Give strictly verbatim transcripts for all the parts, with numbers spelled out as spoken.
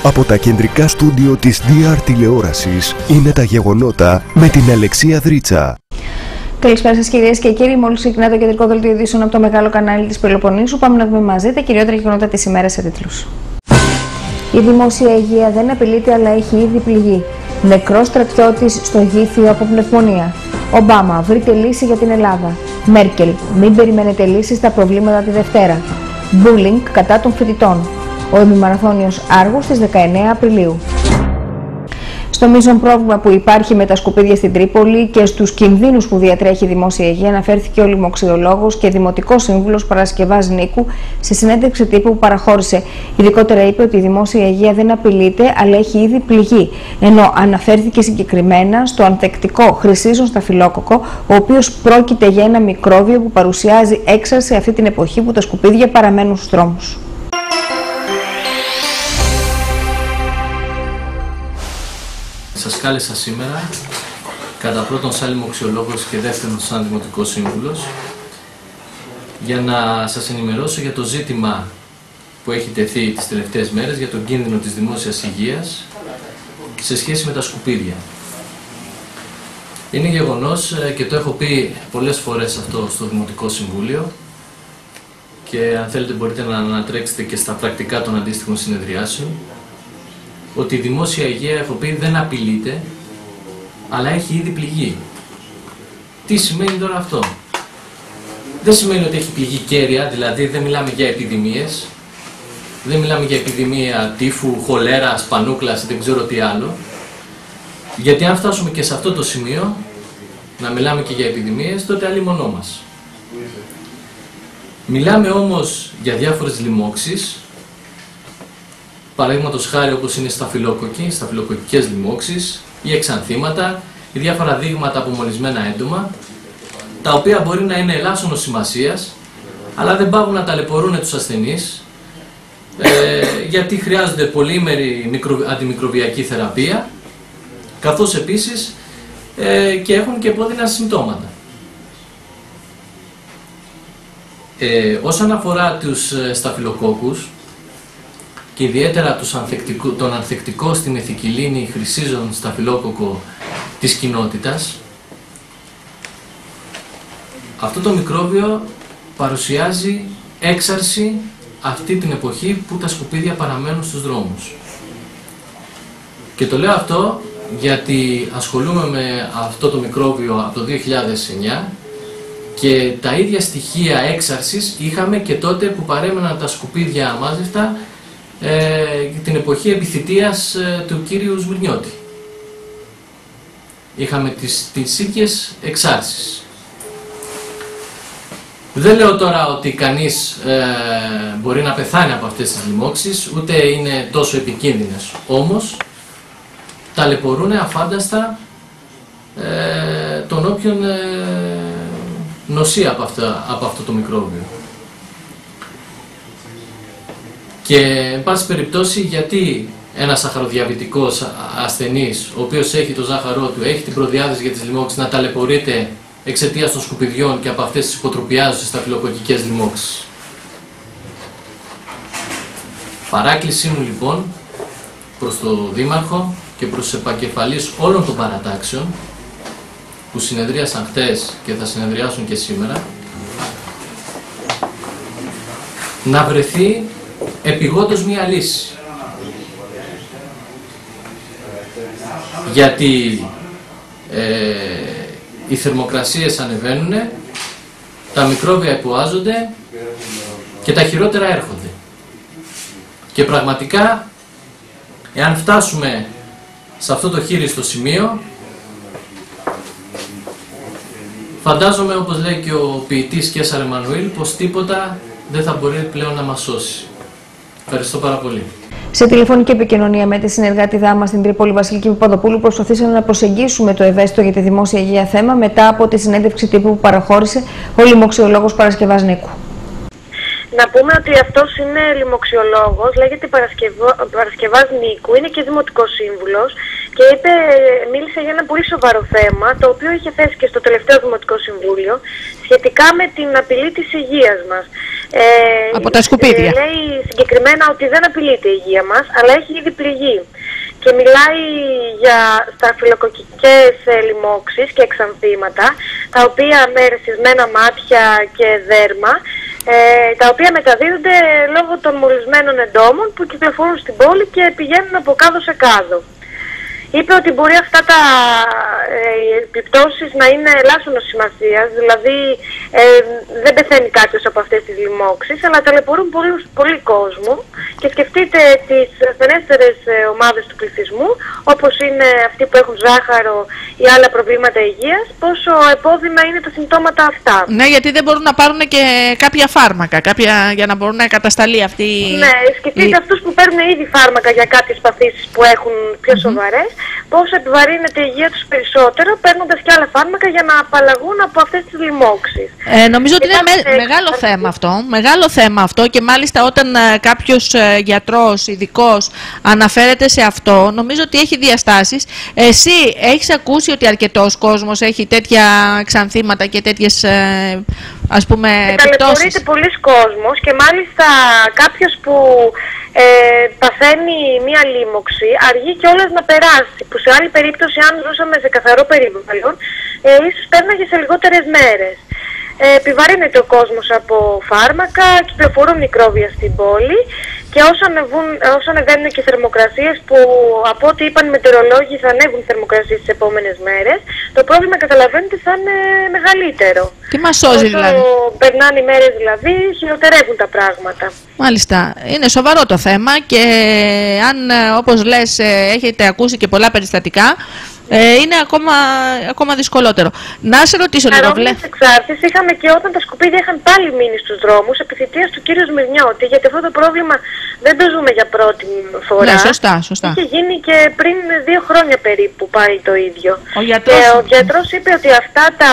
Από τα κεντρικά στούντιο της ντι αρ τηλεόρασης είναι τα γεγονότα με την Αλεξία Δρίτσα. Καλησπέρα σας κυρίες και κύριοι. Μόλις ξεκινά το κεντρικό δελτίο ειδήσεων από το μεγάλο κανάλι της Πελοποννήσου, πάμε να δούμε μαζί τα κυριότερα γεγονότα της ημέρας σε τίτλους. Η δημόσια υγεία δεν απειλείται αλλά έχει ήδη πληγεί. Νεκρός στρατιώτης στο Γήθιο από πνευμονία. Ομπάμα, βρείτε λύση για την Ελλάδα. Μέρκελ, μην περιμένετε λύση στα προβλήματα τη Δευτέρα. Μπούλινγκ κατά των φοιτητών. Ο ημιμαραθώνιος Άργου στις δεκαεννέα Απριλίου. Στο μείζον πρόβλημα που υπάρχει με τα σκουπίδια στην Τρίπολη και στους κινδύνους που διατρέχει η δημόσια υγεία αναφέρθηκε ο λοιμοξιολόγος και δημοτικός σύμβουλος Παρασκευάς Νίκου σε συνέντευξη τύπου που παραχώρησε. Ειδικότερα είπε ότι η δημόσια υγεία δεν απειλείται αλλά έχει ήδη πληγεί, ενώ αναφέρθηκε συγκεκριμένα στο ανθεκτικό χρυσίζον σταφυλόκοκο, ο οποίος πρόκειται για ένα μικρόβιο που παρουσιάζει έξαρση αυτή την εποχή που τα σκουπίδια παραμένουν στους δρόμους. Σας κάλεσα σήμερα, κατά πρώτον σαν λοιμοξιολόγος και δεύτερον σαν δημοτικός σύμβουλος, για να σας ενημερώσω για το ζήτημα που έχει τεθεί τις τελευταίες μέρες για τον κίνδυνο της δημόσιας υγείας σε σχέση με τα σκουπίδια. Είναι γεγονός και το έχω πει πολλές φορές αυτό στο Δημοτικό Συμβούλιο και αν θέλετε μπορείτε να ανατρέξετε και στα πρακτικά των αντίστοιχων συνεδριάσεων, ότι η δημόσια υγεία, έχω πει, δεν απειλείται, αλλά έχει ήδη πληγεί. Τι σημαίνει τώρα αυτό? Δεν σημαίνει ότι έχει πληγεί κέρια, δηλαδή δεν μιλάμε για επιδημίες, δεν μιλάμε για επιδημία τύφου, χολέρας, πανούκλας, δεν ξέρω τι άλλο, γιατί αν φτάσουμε και σε αυτό το σημείο, να μιλάμε και για επιδημίες, τότε αλλήμονό μας. Μιλάμε όμως για διάφορες λοιμώξεις, παραδείγματος χάρη όπως είναι σταφυλόκοκοι, σταφυλοκοκικές λοιμώξεις ή εξανθήματα ή διάφορα δείγματα από μολυσμένα έντομα, τα οποία μπορεί να είναι ελάσσονος σημασίας, αλλά δεν πάβουν να ταλαιπωρούν τους ασθενείς, ε, γιατί χρειάζονται πολύμερη μικρο, αντιμικροβιακή θεραπεία, καθώς επίσης ε, και έχουν και επώδυνα συμπτώματα. Ε, όσον αφορά τους σταφυλοκόκκους, και ιδιαίτερα τους ανθεκτικό, τον ανθεκτικό στη μεθικυλίνη χρυσίζον σταφυλόκοκο της κοινότητας, αυτό το μικρόβιο παρουσιάζει έξαρση αυτή την εποχή που τα σκουπίδια παραμένουν στους δρόμους. Και το λέω αυτό γιατί ασχολούμαι με αυτό το μικρόβιο από το δύο χιλιάδες εννιά και τα ίδια στοιχεία έξαρσης είχαμε και τότε που παρέμεναν τα σκουπίδια αμάζευτα Ε, την εποχή επιθητείας ε, του κύριου Σμυρνιώτη. Είχαμε τις, τις ίδιες εξάρσεις. Δεν λέω τώρα ότι κανείς ε, μπορεί να πεθάνει από αυτές τις λοιμώξεις, ούτε είναι τόσο επικίνδυνες. Όμως, ταλαιπωρούν αφάνταστα ε, τον όποιον ε, νοσεί από, αυτά, από αυτό το μικρόβιο. Και, εν πάση περιπτώσει, γιατί ένας σαχαροδιαβητικός ασθενής, ο οποίος έχει το ζάχαρό του, έχει την προδιάθεση για τις λοιμώξεις, να ταλαιπωρείται εξαιτίας των σκουπιδιών και από αυτές τις υποτροπιάζουσες σταφυλοκοκκικές λοιμώξεις. Παράκλησή μου λοιπόν προς το Δήμαρχο και προς τους επακεφαλείς όλων των παρατάξεων που συνεδρίασαν χτες και θα συνεδριάσουν και σήμερα, να βρεθεί επιγόντως μία λύση. Γιατί ε, οι θερμοκρασίες ανεβαίνουν, τα μικρόβια υποάζονται και τα χειρότερα έρχονται. Και πραγματικά, εάν φτάσουμε σε αυτό το χείριστο σημείο, φαντάζομαι, όπως λέει και ο ποιητής Κέσσαρ Εμμανουήλ, πως τίποτα δεν θα μπορεί πλέον να μας σώσει. Ευχαριστώ πάρα πολύ. Σε τηλεφωνική επικοινωνία με τη συνεργάτηδά μας στην Τρίπολη, Βασιλική Παπαδοπούλου, προσπαθήσαμε να προσεγγίσουμε το ευαίσθητο για τη δημόσια υγεία θέμα μετά από τη συνέντευξη τύπου που παραχώρησε ο λοιμοξιολόγος Παρασκευάς Νίκου. Να πούμε ότι αυτός είναι λοιμοξιολόγος, λέγεται Παρασκευα... Παρασκευάς Νίκου, είναι και δημοτικός σύμβουλος και είπε, μίλησε για ένα πολύ σοβαρό θέμα, το οποίο είχε θέσει και στο τελευταίο Δημοτικό Συμβούλιο, σχετικά με την απειλή της υγείας μας. Ε, από τα σκουπίδια. Ε, λέει συγκεκριμένα ότι δεν απειλείται η υγεία μας, αλλά έχει ήδη πληγεί. Και μιλάει για σταφυλοκοκκικές λοιμώξεις και εξανθήματα, τα οποία με ρεσισμένα μάτια και δέρμα, ε, τα οποία μεταδίδονται λόγω των μολυσμένων εντόμων που κυκλοφορούν στην πόλη και πηγαίνουν από κάδο σε κάδο. Είπε ότι μπορεί αυτά τα ε, επιπτώσεις να είναι ελάσσονος σημασίας, δηλαδή ε, δεν πεθαίνει κάποιος από αυτές τις λοιμώξεις, αλλά ταλαιπωρούν πολύ, πολύ κόσμο. Και σκεφτείτε τις ασθενέστερες ομάδες του πληθυσμού, όπως είναι αυτοί που έχουν ζάχαρο ή άλλα προβλήματα υγείας, πόσο επώδυνα είναι τα συμπτώματα αυτά. Ναι, γιατί δεν μπορούν να πάρουν και κάποια φάρμακα, κάποια, για να μπορούν να κατασταλεί αυτή. Ναι, σκεφτείτε η... αυτούς που παίρνουν ήδη φάρμακα για κάποιες παθήσεις που έχουν πιο mm-hmm. σοβαρές, πόσο επιβαρύνεται η υγεία τους περισσότερο, παίρνοντας και άλλα φάρμακα για να απαλλαγούν από αυτές τις λοιμώξεις. Ε, νομίζω ότι είναι με, μεγάλο θέμα αυτό, μεγάλο θέμα αυτό, και μάλιστα όταν ε, κάποιος ε, γιατρός, ειδικός, αναφέρεται σε αυτό, νομίζω ότι έχει διαστάσεις. Εσύ έχεις ακούσει ότι αρκετός κόσμος έχει τέτοια εξανθήματα και τέτοιες ε, ας πούμε επιπτώσεις? Ταλαιπωρείται πολλοί κόσμος, και μάλιστα κάποιος που ε, παθαίνει μία λίμωξη αργεί κιόλας να περάσει, που σε άλλη περίπτωση, αν ζούσαμε σε καθαρό περιβάλλον, ε, ίσως πέρναγε σε λιγότερες μέρες. Ε, επιβαρύνεται ο κόσμος από φάρμακα, κυκλοφορούν μικρόβια στην πόλη, και όσο ανεβούν, όσο ανεβαίνουν και οι θερμοκρασίες, που από ό,τι είπαν οι μετεωρολόγοι θα ανέβουν οι θερμοκρασίες τις επόμενες μέρες, το πρόβλημα, καταλαβαίνετε, θα είναι μεγαλύτερο. Τι μας σώζει δηλαδή? Περνάνε οι μέρες δηλαδή, χειροτερεύουν τα πράγματα. Μάλιστα. Είναι σοβαρό το θέμα, και αν, όπως λες, έχετε ακούσει και πολλά περιστατικά, Ε, είναι ακόμα, ακόμα δυσκολότερο. Να σε ρωτήσω λίγο. Παρόμοιες εξάρτησεις είχαμε και όταν τα σκουπίδια είχαν πάλι μείνει στους δρόμους, επιθυμίας του κύριου Σμυρνιώτη, γιατί αυτό το πρόβλημα δεν το ζούμε για πρώτη φορά. Ναι, σωστά, σωστά. Είχε γίνει και πριν δύο χρόνια περίπου πάλι το ίδιο. Ο γιατρός, και ο γιατρός είπε ότι αυτά τα,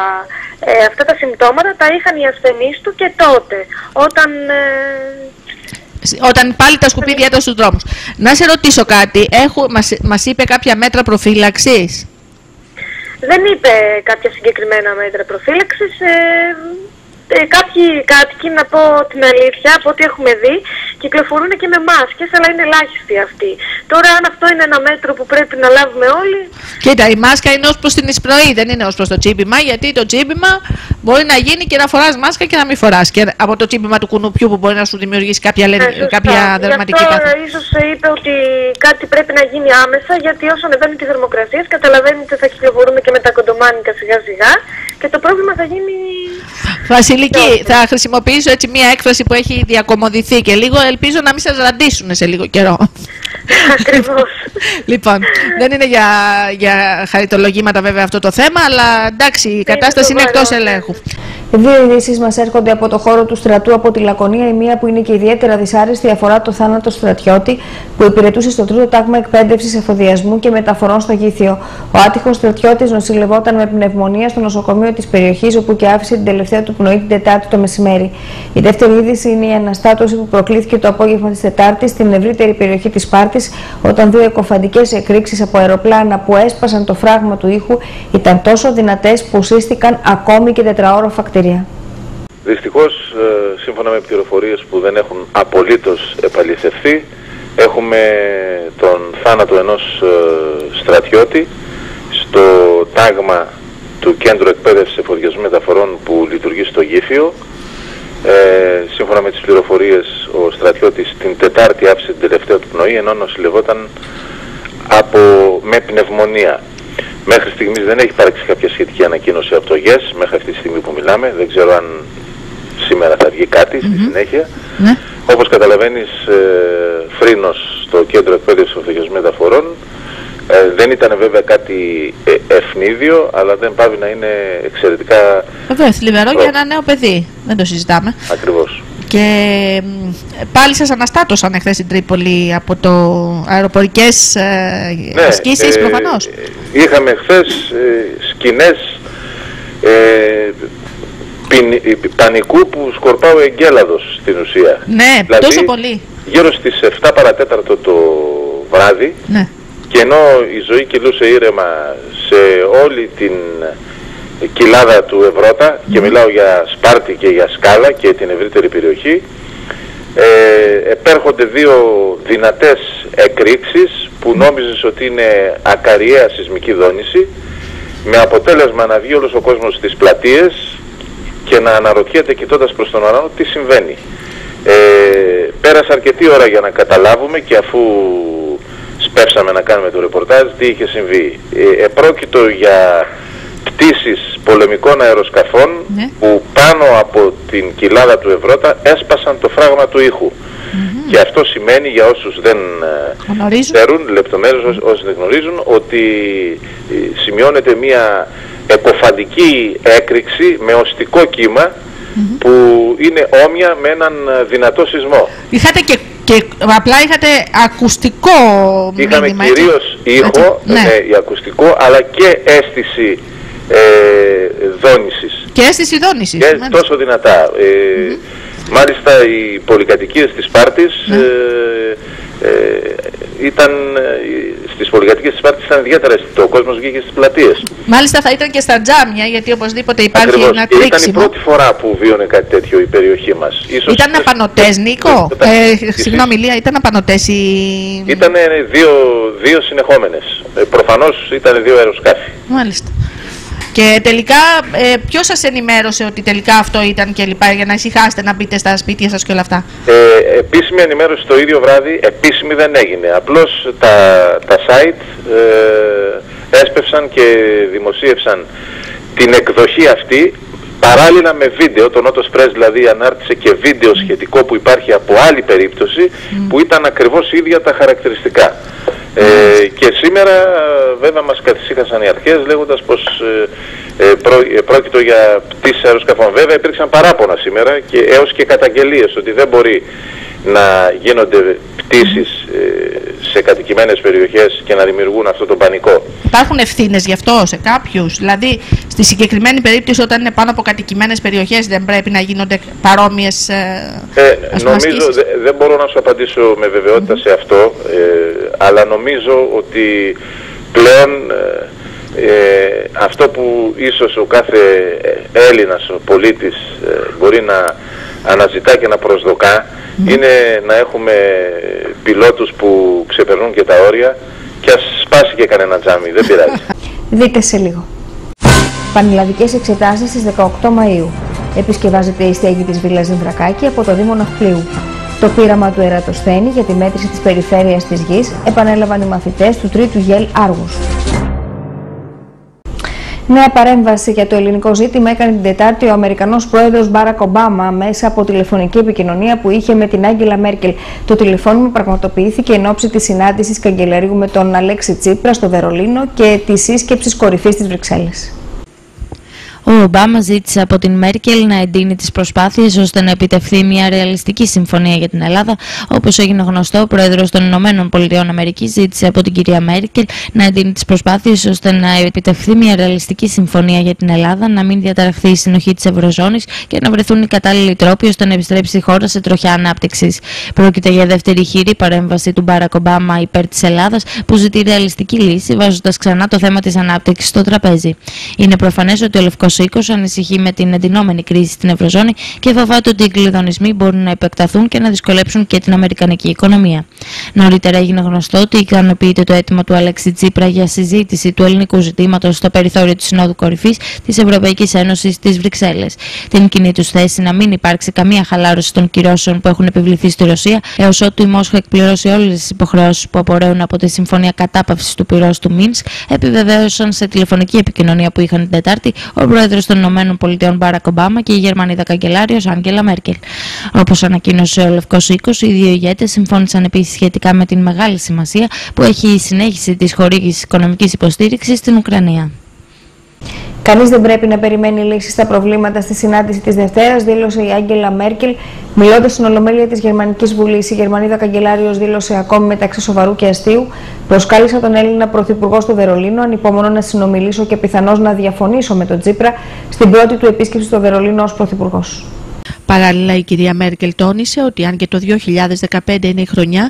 ε, αυτά τα συμπτώματα τα είχαν οι ασθενείς του και τότε, όταν... Ε, Όταν πάλι τα σκουπίδια ήταν στους δρόμους. Να σε ρωτήσω κάτι, Έχω, μας, μας είπε κάποια μέτρα προφύλαξης? Δεν είπε κάποια συγκεκριμένα μέτρα προφύλαξης. Ε, ε, κάποιοι κάτοικοι, να πω την αλήθεια, από ό,τι έχουμε δει, κυκλοφορούν και με μάσκες, αλλά είναι ελάχιστοι αυτοί. Τώρα, αν αυτό είναι ένα μέτρο που πρέπει να λάβουμε όλοι... Κοίτα, η μάσκα είναι ως προς την εισπνοή, δεν είναι ως προς το τσίπημα, γιατί το τσίπημα μπορεί να γίνει και να φοράς μάσκα και να μην φοράς. Και από το τσίπημα του κουνουπιού που μπορεί να σου δημιουργήσει κάποια, ε, κάποια δερματική πάθη. Γι' αυτό ίσως είπε ότι κάτι πρέπει να γίνει άμεσα, γιατί όσο ανεβαίνουν και οι θερμοκρασίες, καταλαβαίνετε, θα κυκλοφορούμε και με τα κοντομάνικα σιγά σιγά, και το πρόβλημα θα γίνει... Βασιλική, θα χρησιμοποιήσω έτσι μια έκφραση που έχει διακομωδηθεί και λίγο, ελπίζω να μην σας ραντίσουν σε λίγο καιρό. Ακριβώς. Λοιπόν, δεν είναι για, για χαριτολογήματα βέβαια αυτό το θέμα, αλλά εντάξει, η κατάσταση είναι εκτός ελέγχου. Δύο ειδήσεις μας έρχονται από το χώρο του στρατού, από τη Λακωνία. Η μία, που είναι και ιδιαίτερα δυσάρεστη, αφορά το θάνατο στρατιώτη που υπηρετούσε στο τρίτο τάγμα εκπαίδευσης εφοδιασμού και μεταφορών στο Γήθιο. Ο άτυχος στρατιώτης νοσηλευόταν με πνευμονία στο νοσοκομείο της περιοχής, όπου και άφησε την τελευταία του πνοή την Τετάρτη το μεσημέρι. Η δεύτερη είδηση είναι η αναστάτωση που προκλήθηκε το απόγευμα της Τετάρτης στην ευρύτερη περιοχή της Σπάρτης, όταν δύο εκοφαντικές εκρήξεις από αεροπλάνα που έσπασαν το φράγμα του ήχου ήταν τόσο δυνατές που σύστηκαν ακόμη και τετραόροφα κτίρια. Δυστυχώς, σύμφωνα με πληροφορίες που δεν έχουν απολύτως επαληθευθεί, έχουμε τον θάνατο ενός στρατιώτη στο τάγμα του Κέντρου Εκπαίδευσης Εφοδιασμού Μεταφορών που λειτουργεί στο Γήθιο. Ε, σύμφωνα με τις πληροφορίες, ο στρατιώτης την Τετάρτη άφησε την τελευταία του πνοή, ενώ νοσηλευόταν από, με πνευμονία. Μέχρι στιγμής δεν έχει υπάρξει κάποια σχετική ανακοίνωση από το ΓΕΣ, μέχρι αυτή τη στιγμή που μιλάμε. Δεν ξέρω αν σήμερα θα βγει κάτι στη mm-hmm. συνέχεια. Mm-hmm. Όπως καταλαβαίνεις, ε, φρήνος στο Κέντρο Εκπαίδευσης Εφοδιασμού Μεταφορών. Ε, δεν ήταν βέβαια κάτι ε, ευνίδιο, αλλά δεν πάβει να είναι εξαιρετικά... Βέβαια, θλιβερό για ένα νέο παιδί. Δεν το συζητάμε. Ακριβώς. Και πάλι σας αναστάτωσαν εχθές στην Τρίπολη από το αεροπορικές ε, ναι, ασκήσεις, ε, προφανώς. Είχαμε χθες ε, σκηνές ε, πιν, πανικού που σκορπάω εγκέλαδος στην ουσία. Ναι, δηλαδή, τόσο πολύ. Γύρω στις επτά παρατέταρτο το βράδυ, ναι. Και ενώ η ζωή κυλούσε ήρεμα σε όλη την κοιλάδα του Ευρώτα, και μιλάω για Σπάρτη και για Σκάλα και την ευρύτερη περιοχή, ε, επέρχονται δύο δυνατές εκρήξεις που νόμιζες ότι είναι ακαριαία σεισμική δόνηση, με αποτέλεσμα να βγει όλος ο κόσμος στις πλατείες και να αναρωτιέται κοιτώντας προς τον ουρανό τι συμβαίνει. Ε, πέρασε αρκετή ώρα για να καταλάβουμε, και αφού σπεύσαμε να κάνουμε το ρεπορτάζ, τι είχε συμβεί. Ε, επρόκειτο για πτήσεις πολεμικών αεροσκαφών, ναι, που πάνω από την κοιλάδα του Ευρώτα έσπασαν το φράγμα του ήχου. Mm-hmm. Και αυτό σημαίνει, για όσους δεν ξέρουν λεπτομέρειες, όσοι, όσοι δεν γνωρίζουν, ότι σημειώνεται μια εκοφαντική έκρηξη με οστικό κύμα, mm-hmm, που είναι όμοια με έναν δυνατό σεισμό. Είχατε και, και απλά είχατε ακουστικό μήνυμα. Είχαμε κυρίως ήχο, ναι, ναι, ακουστικό, αλλά και αίσθηση ε, δόνησης. Και αίσθηση δόνησης. Και τόσο δυνατά. Ε, mm-hmm. Μάλιστα οι πολυκατοικίες της Σπάρτης, ναι, ε, ε, ήταν, στις πολυκατοικίες της Σπάρτης ήταν ιδιαίτερα αισθητό. Ο κόσμος βγήκε στις πλατείες. Μάλιστα θα ήταν και στα τζάμια, γιατί οπωσδήποτε υπάρχει Ακριβώς. ένα και τρίξιμο. Ήταν η πρώτη φορά που βίωνε κάτι τέτοιο η περιοχή μας. Ίσως ήταν απανωτές, Νίκο. Ε, συγγνώμη, Λία, ήταν απανωτές οι... Ήταν δύο, δύο συνεχόμενες. Ε, προφανώς ήταν δύο αεροσκάφη. Μάλιστα. Και τελικά, ε, ποιος σας ενημέρωσε ότι τελικά αυτό ήταν και λοιπά, για να ησυχάσετε να μπείτε στα σπίτια σας και όλα αυτά? Ε, επίσημη ενημέρωση το ίδιο βράδυ, επίσημη δεν έγινε. Απλώς τα, τα site ε, έσπευσαν και δημοσίευσαν την εκδοχή αυτή, παράλληλα με βίντεο. Το Notos Press δηλαδή ανάρτησε και βίντεο σχετικό που υπάρχει από άλλη περίπτωση, mm. που ήταν ακριβώς ίδια τα χαρακτηριστικά. Ε, και σήμερα βέβαια μας καθησύχασαν οι αρχές λέγοντας πως ε, ε, πρό, ε, πρόκειτο για πτήσεις αεροσκαφών. Βέβαια υπήρξαν παράπονα σήμερα και έως και καταγγελίες ότι δεν μπορεί να γίνονται πτήσεις ε, σε κατοικημένες περιοχές και να δημιουργούν αυτό το πανικό. Υπάρχουν ευθύνες γι' αυτό σε κάποιους? Δηλαδή στη συγκεκριμένη περίπτωση, όταν είναι πάνω από κατοικημένες περιοχές, δεν πρέπει να γίνονται παρόμοιες ε, ε, νομίζω, δε, δεν μπορώ να σου απαντήσω με βεβαιότητα mm-hmm. σε αυτό, ε, αλλά νομίζω ότι πλέον ε, ε, αυτό που ίσως ο κάθε Έλληνας, ο πολίτης ε, μπορεί να αναζητά και να προσδοκά, mm. είναι να έχουμε πιλότους που ξεπερνούν και τα όρια, και ας σπάσει και κανένα τζάμι, δεν πειράζει. Δείτε σε λίγο. Πανελλαδικές εξετάσεις στις δεκαοκτώ Μαΐου. Επισκευάζεται η στέγη της Βίλας Δυμβρακάκη από το Δήμο Ναυπλίου. Το πείραμα του Ερατοσθένη για τη μέτρηση της περιφέρειας της γης επανέλαβαν οι μαθητές του τρίτου Γελ Άργους. Νέα παρέμβαση για το ελληνικό ζήτημα έκανε την Τετάρτη ο Αμερικανός πρόεδρος Μπάρακ Ομπάμα μέσα από τηλεφωνική επικοινωνία που είχε με την Άγγελα Μέρκελ. Το τηλεφώνημα πραγματοποιήθηκε εν ώψη της συνάντησης καγκελαρίου με τον Αλέξη Τσίπρα στο Βερολίνο και της σύσκεψης κορυφής της Βρυξέλλες. Ο Ομπάμα ζήτησε από την Μέρκελ να εντείνει τις προσπάθειες ώστε να επιτευχθεί μια ρεαλιστική συμφωνία για την Ελλάδα. Όπως έγινε γνωστό, ο πρόεδρος των Ηνωμένων Πολιτειών Αμερικής ζήτησε από την κυρία Μέρκελ να εντείνει τις προσπάθειες ώστε να επιτευχθεί μια ρεαλιστική συμφωνία για την Ελλάδα, να μην διαταραχθεί η συνοχή της Ευρωζώνης και να βρεθούν οι κατάλληλοι τρόποι ώστε να επιστρέψει η χώρα σε τροχιά ανάπτυξης. Πρόκειται για δεύτερη χειρή παρέμβαση του Μπάρακ Ομπάμα υπέρ της Ελλάδας, που ζητεί ρεαλιστική λύση, βάζοντας ξανά το θέμα της ανάπτυξης στο τραπέζι. Είναι προφανές ότι ο Λευκός Οίκος ανησυχεί με την εντυνόμενη κρίση στην Ευρωζώνη και φοβάται ότι οι κλειδονισμοί μπορούν να επεκταθούν και να δυσκολέψουν και την αμερικανική οικονομία. Νωρίτερα έγινε γνωστό ότι ικανοποιείται το αίτημα του Αλέξη Τσίπρα για συζήτηση του ελληνικού ζητήματος στο περιθώριο της Συνόδου Κορυφής της Ευρωπαϊκής Ένωσης στις Βρυξέλλες. Την κοινή τους θέση να μην υπάρξει καμία χαλάρωση των κυρώσεων που έχουν επιβληθεί στη Ρωσία, έως ότου η Μόσχα εκπληρώσει όλες τις υποχρεώσεις που απορρέουν από τη Συμφωνία Κατάπαυσης του Πυρός του Μίνσκ, επιβεβαίωσαν σε τηλεφωνική επικοινωνία που είχαν την Τετάρτη ο πρόεδρος των Ηνωμένων Πολιτειών Μπάρακ Ομπάμα και η Γερμανίδα καγκελάριος Άγγελα Μέρκελ. Όπως ανακοίνωσε ο Λευκός Οίκος, οι δύο ηγέτες συμφώνησαν επίσης σχετικά με την μεγάλη σημασία που έχει η συνέχιση της χορήγησης οικονομικής υποστήριξης στην Ουκρανία. Κανείς δεν πρέπει να περιμένει λύσεις στα προβλήματα στη συνάντηση της Δευτέρας, δήλωσε η Άγγελα Μέρκελ. Μιλώντας στην Ολομέλεια της Γερμανικής Βουλής, η Γερμανίδα καγκελάριος δήλωσε ακόμη μεταξύ σοβαρού και αστείου: «Προσκάλεσα τον Έλληνα Πρωθυπουργό στο Βερολίνο, ανυπομονώ να συνομιλήσω και πιθανώς να διαφωνήσω με τον Τσίπρα στην πρώτη του επίσκεψη στο Βερολίνο ως Πρωθυπουργός». Παράλληλα, η κυρία Μέρκελ τόνισε ότι αν και το δύο χιλιάδες δεκαπέντε είναι η χρονιά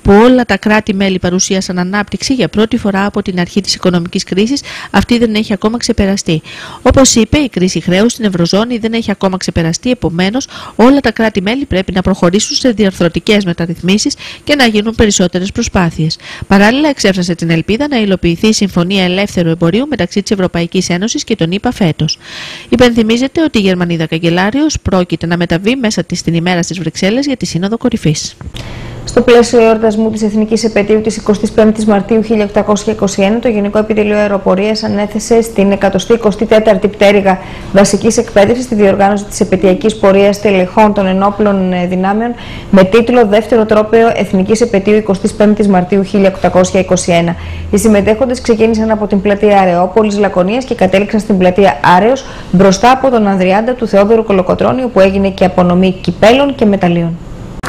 όπου όλα τα κράτη-μέλη παρουσίασαν ανάπτυξη για πρώτη φορά από την αρχή της οικονομικής κρίσης, αυτή δεν έχει ακόμα ξεπεραστεί. Όπως είπε, η κρίση χρέους στην Ευρωζώνη δεν έχει ακόμα ξεπεραστεί, επομένως όλα τα κράτη-μέλη πρέπει να προχωρήσουν σε διαρθρωτικές μεταρρυθμίσεις και να γίνουν περισσότερες προσπάθειες. Παράλληλα, εξέφρασε την ελπίδα να υλοποιηθεί η Συμφωνία Ελεύθερου Εμπορίου μεταξύ της Ευρωπαϊκής Ένωσης και των ΗΠΑ φέτος. Υπενθυμίζεται ότι η Γερμανίδα καγκελάριος πρόκειται να μεταβεί μέσα της την ημέρα στις Βρυξέλλες για τη Σύνοδο Κορυφής. Στο πλαίσιο εορτασμού της Εθνικής Επετείου της εικοστής πέμπτης Μαρτίου χίλια οκτακόσια είκοσι ένα, το Γενικό Επιτελείο Αεροπορίας ανέθεσε στην εκατοστή εικοστή τέταρτη πτέρυγα βασικής εκπαίδευσης τη διοργάνωση της επαιτειακής πορείας τελεχών των ενόπλων δυνάμεων με τίτλο Δεύτερο Τρόπαιο Εθνικής Επετείου εικοστής πέμπτης Μαρτίου χίλια οκτακόσια είκοσι ένα. Οι συμμετέχοντες ξεκίνησαν από την πλατεία Αρεόπολης Λακωνίας και κατέληξαν στην πλατεία Άρεως μπροστά από τον Ανδριάντα του Θεόδωρου Κολοκοτρώνη, όπου έγινε και απονομή κυπέλων και μεταλλίων.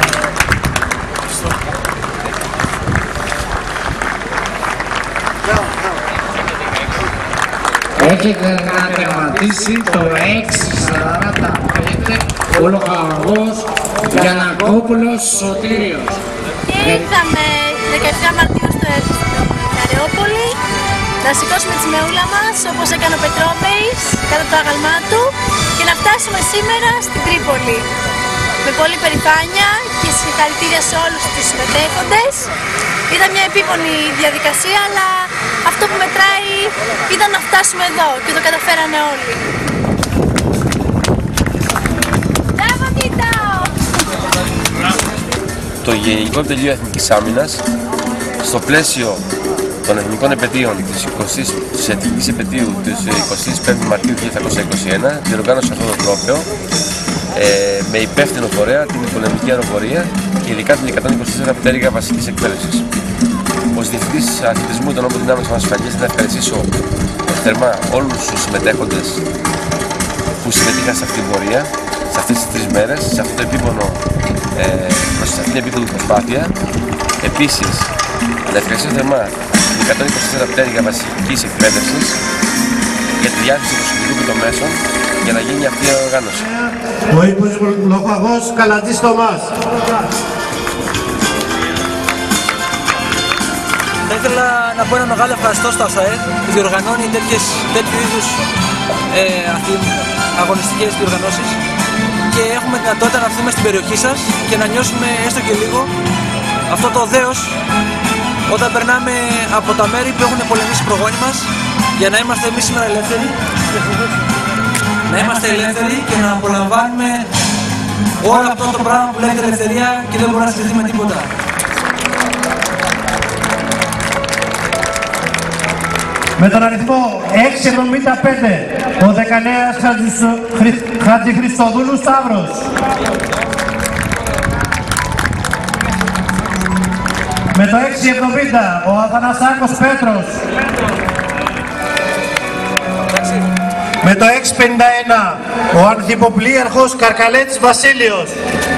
Έχετε να τερματίσει το έξι σαράντα πέντε Ολογαραγός Γιαννακόπουλος Σωτήριος. Και ήρθαμε δεκαεπτά Μαρτίου στο Αρεόπολη να σηκώσουμε τη μεούλα μας όπως έκανε ο Πετρόπεης κατά το άγαλμά του και να φτάσουμε σήμερα στην Τρίπολη. Με πολύ περηφάνεια και συγχαρητήρια σε όλους τους συμμετέχοντες. Ήταν μια επίπονη διαδικασία, αλλά αυτό που μετράει ήταν να φτάσουμε εδώ και το καταφέρανε όλοι. Το Γενικό Επιτελείο Εθνικής Άμυνας, στο πλαίσιο των εθνικών επετείων της, εικοστής, της Εθνικής Επετείου της εικοστής πέμπτης Μαρτίου χίλια εννιακόσια είκοσι ένα, διοργάνωσε αυτό το τρόπαιο ε, με υπεύθυνο φορέα την πολεμική αεροπορία και ειδικά την εκατόν είκοσι τέσσερα πτέρυγα βασικής εκπαίδευσης. Ως Διευθυντής Αθλητισμού των Όπλων Δυνάμεων της Ασφαλείας, θα ευχαριστήσω θερμά όλους τους συμμετέχοντες που συμμετείχαν σε αυτή την πορεία, σε αυτές τις τρεις μέρες, σε αυτό το επίπονο, ε, σε αυτήν την επίπονη προσπάθεια. Επίσης, να ευχαριστήσω θερμά την εκατόν είκοσι τέσσερα πτέρυγα βασικής εκπαίδευσης για τη διάθεση του προσωπικού και των μέσων για να γίνει αυτή η οργάνωση. Ο Υπουργός Καλατζής Θωμάς. Θα ήθελα να πω ένα μεγάλο ευχαριστώ στο ΑΣΟΕ που διοργανώνει τέτοιες, τέτοιου είδους ε, αγωνιστικές διοργανώσεις και έχουμε δυνατότητα να έρθουμε στην περιοχή σας και να νιώσουμε έστω και λίγο αυτό το δέος όταν περνάμε από τα μέρη που έχουν πολεμήσει οι προγόνοι μας για να είμαστε εμείς σήμερα ελεύθεροι, να είμαστε ελεύθεροι και να απολαμβάνουμε όλο αυτό το πράγμα που λέγεται ελευθερία και δεν μπορεί να συγκριθεί με τίποτα. Με τον αριθμό έξι εβδομήντα πέντε, ο Δεκανέας Χατζηχριστοδούλου Σταύρος. Με το έξι εβδομήντα, ο Αθανασάκος Πέτρος. Με το έξι πενήντα ένα, ο Ανθυποπλήρχος Καρκαλέτης Βασίλειος.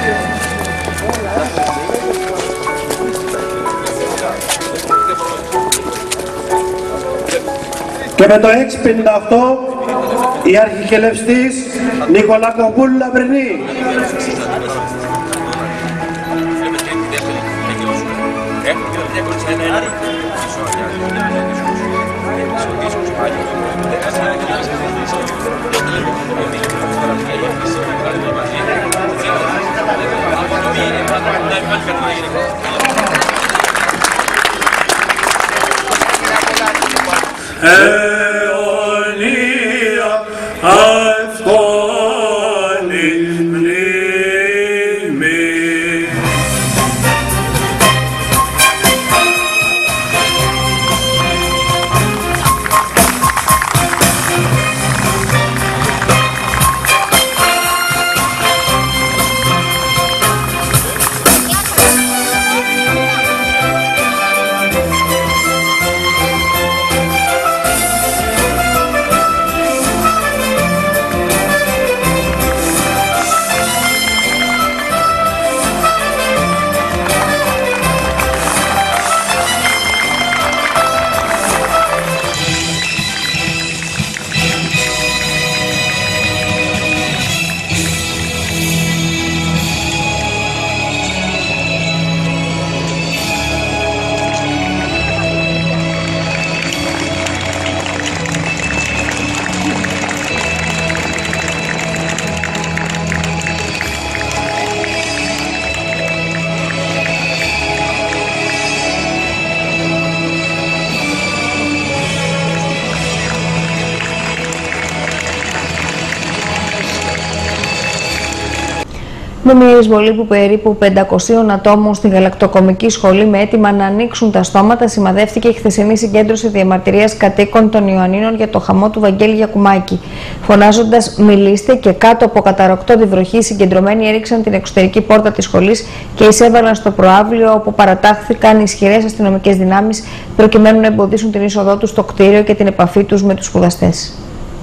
Και με το έξι πενήντα οκτώ, η αρχικελευστής Νικολακοπούλου Λαμπρινή. αιωνία αυτόνη μνήμη. Με μια εισβολή που περίπου πεντακοσίων ατόμων στη γαλακτοκομική σχολή με αίτημα να ανοίξουν τα στόματα, σημαδεύτηκε η χθεσινή συγκέντρωση διαμαρτυρίας κατοίκων των Ιωαννίνων για το χαμό του Βαγγέλη Γιακουμάκη. Φωνάζοντας «Μιλήστε» και κάτω από καταρροκτώδη βροχή, οι συγκεντρωμένοι έριξαν την εξωτερική πόρτα της σχολής και εισέβαλαν στο προαύλιο, όπου παρατάχθηκαν ισχυρές αστυνομικές δυνάμεις προκειμένου να εμποδίσουν την είσοδό τους στο κτίριο και την επαφή τους με τους σπουδαστές.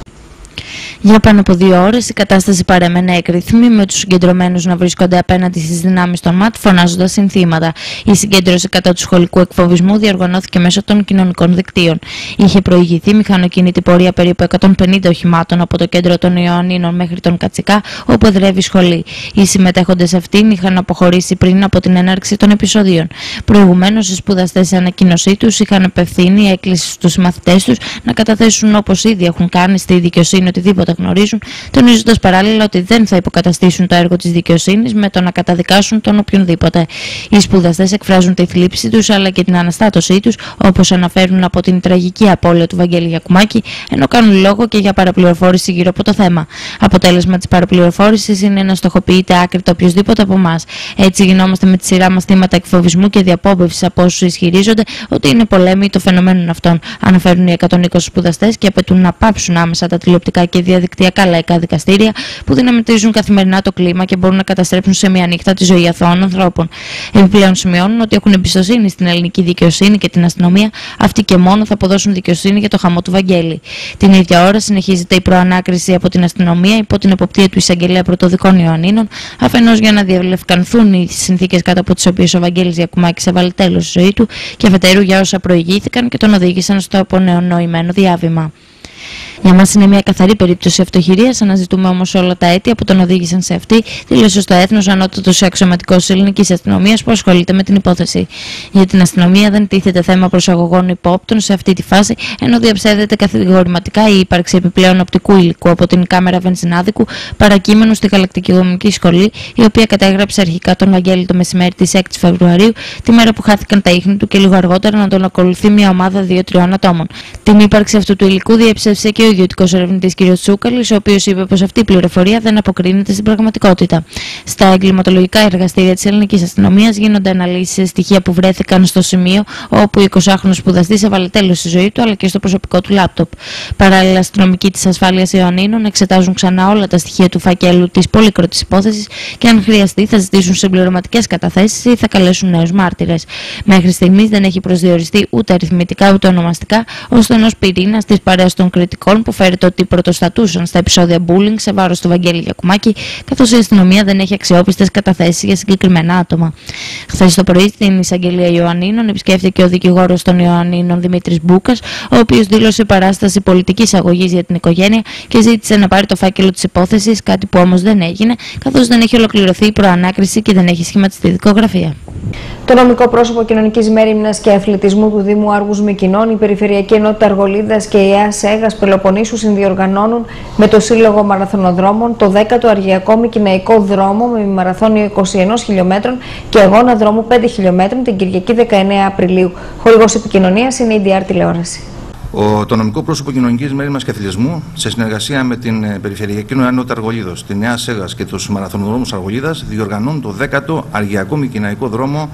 Για πάνω από δύο ώρες η κατάσταση παρέμενε έκρηθμη, με τους συγκεντρωμένους να βρίσκονται απέναντι στις δυνάμεις των ΜΑΤ φωνάζοντας συνθήματα. Η συγκέντρωση κατά του σχολικού εκφοβισμού διοργανώθηκε μέσω των κοινωνικών δικτύων. Είχε προηγηθεί μηχανοκίνητη πορεία περίπου εκατόν πενήντα οχημάτων από το κέντρο των Ιωαννίνων μέχρι τον Κατσικά, όπου εδρεύει η σχολή. Οι συμμετέχοντες αυτήν είχαν αποχωρήσει πριν από την έναρξη των επεισοδίων. Προηγουμένως, οι σπουδαστές σε ανακοίνωσή τους είχαν απευθύνει έκκληση στους συμμαθητές τους να καταθέσουν, όπως ήδη έχουν κάνει, στη δικαιοσύνη οτιδήποτε γνωρίζουν, τονίζοντας παράλληλα ότι δεν θα υποκαταστήσουν το έργο της δικαιοσύνης με το να καταδικάσουν τον οποιονδήποτε. Οι σπουδαστές εκφράζουν τη θλίψη τους αλλά και την αναστάτωσή τους, όπως αναφέρουν, από την τραγική απώλεια του Βαγγέλη Γιακουμάκη, ενώ κάνουν λόγο και για παραπληροφόρηση γύρω από το θέμα. Αποτέλεσμα της παραπληροφόρησης είναι να στοχοποιείται άκρητα οποιοδήποτε από εμάς. Έτσι, γινόμαστε με τη σειρά μας θύματα εκφοβισμού και διαπόμπευσης από όσους ισχυρίζονται ότι είναι πολέμοι το φαινομένων αυτών, αναφέρουν οι εκατόν είκοσι σπουδαστές και απαιτούν να πάψουν άμεσα τα τηλεοπτικά και διαδικτυακά λαϊκά δικαστήρια που δυναμητίζουν καθημερινά το κλίμα και μπορούν να καταστρέψουν σε μία νύχτα τη ζωή αθώων ανθρώπων. Επιπλέον, σημειώνουν ότι έχουν εμπιστοσύνη στην ελληνική δικαιοσύνη και την αστυνομία, αυτοί και μόνο θα αποδώσουν δικαιοσύνη για το χαμό του Βαγγέλη. Την ίδια ώρα συνεχίζεται η προανάκριση από την αστυνομία υπό την εποπτεία του εισαγγελέα πρωτοδικών Ιωαννίνων, αφενός για να διαβλευκανθούν οι συνθήκες κατά από τις οποίες ο Βαγγέλης Γιακουμάκης έβαλε τέλος στη ζωή του, και αφετέρου για όσα προηγήθηκαν και τον οδήγησαν στο απονεωνοημένο διάβημα. Για μας είναι μια καθαρή περίπτωση αυτοχειρίας, αναζητούμε όμως όλα τα αίτια που τον οδήγησαν σε αυτή, δήλωσε στο Έθνος ανώτατος αξιωματικός ελληνικής αστυνομίας που ασχολείται με την υπόθεση. Για την αστυνομία δεν τίθεται θέμα προσαγωγών υπόπτων σε αυτή τη φάση, ενώ διαψεύδεται κατηγορηματικά η ύπαρξη επιπλέον οπτικού υλικού από την κάμερα βενζινάδικου παρακείμενου στη γαλακτοκομική σχολή, η οποία κατέγραψε αρχικά τον Βαγγέλη το μεσημέρι της έκτης Φεβρουαρίου, τη μέρα που χάθηκαν τα ίχνη του, και λίγο αργότερα να τον ακολουθεί μια ομάδα δύο τριών ατόμων. Την ύπαρξη αυτού του υλικού διαψεύσε και ο ιδιωτικός ερευνητής κ. Τσούκαλης, ο οποίος είπε πως αυτή η πληροφορία δεν αποκρίνεται στην πραγματικότητα. Στα εγκληματολογικά εργαστήρια της ελληνικής αστυνομίας γίνονται αναλύσεις σε στοιχεία που βρέθηκαν στο σημείο όπου ο εικοσάχρονος σπουδαστής έβαλε τέλος στη ζωή του, αλλά και στο προσωπικό του λάπτοπ. Παράλληλα, αστυνομικοί της ασφάλειας Ιωαννίνων εξετάζουν ξανά όλα τα στοιχεία του φακέλου της πολύκροτης υπόθεσης και, αν χρειαστεί, θα ζητήσουν συμπληρωματικές καταθέσεις ή θα καλέσουν νέους μάρτυρες. Μέχρι στιγμής δεν έχει προσδιοριστεί ούτε αριθμητικά ούτε ονομαστικά ώστε ενός πυρήνα της παρέας των κριτικών που φέρεται ότι πρωτοστατούσαν στα επεισόδια bullying σε βάρος του Βαγγέλη Γιακουμάκη, καθώς η αστυνομία δεν έχει αξιόπιστες καταθέσεις για συγκεκριμένα άτομα. Χθες το πρωί, στην εισαγγελία Ιωαννίνων επισκέφθηκε ο δικηγόρος των Ιωαννίνων Δημήτρης Μπούκας, ο οποίος δήλωσε παράσταση πολιτικής αγωγής για την οικογένεια και ζήτησε να πάρει το φάκελο της υπόθεσης, κάτι που όμως δεν έγινε, καθώς δεν έχει ολοκληρωθεί η προανάκριση και δεν έχει σχηματιστεί δικογραφία. Το νομικό πρόσωπο κοινωνικής μέριμνας και αθλητισμού του Δήμου Άργους Μυκηνών, η Περιφερειακή Ενότητα Αργολίδας και η ΕΑΣ Έγας Πελοποννήσου συνδιοργανώνουν με το Σύλλογο Μαραθωνοδρόμων το δέκατο Αργιακό Μικηναϊκό Δρόμο με μαραθώνιο είκοσι ένα χιλιόμετρων και αγώνα δρόμου πέντε χιλιόμετρων την Κυριακή δεκαεννέα Απριλίου. Χορηγός επικοινωνίας είναι η ντι αρ Τηλεόραση. Ο, το νομικό πρόσωπο κοινωνικής μέριμνας και αθλητισμού, σε συνεργασία με την Περιφερειακή Ενότητα Αργολίδος, την ΕΑΣ Έγας και τους Μαραθωνοδρόμους Αργολίδας, διοργανώνουν το δέκατο Αργιακό Μικηναϊκό Δρόμο,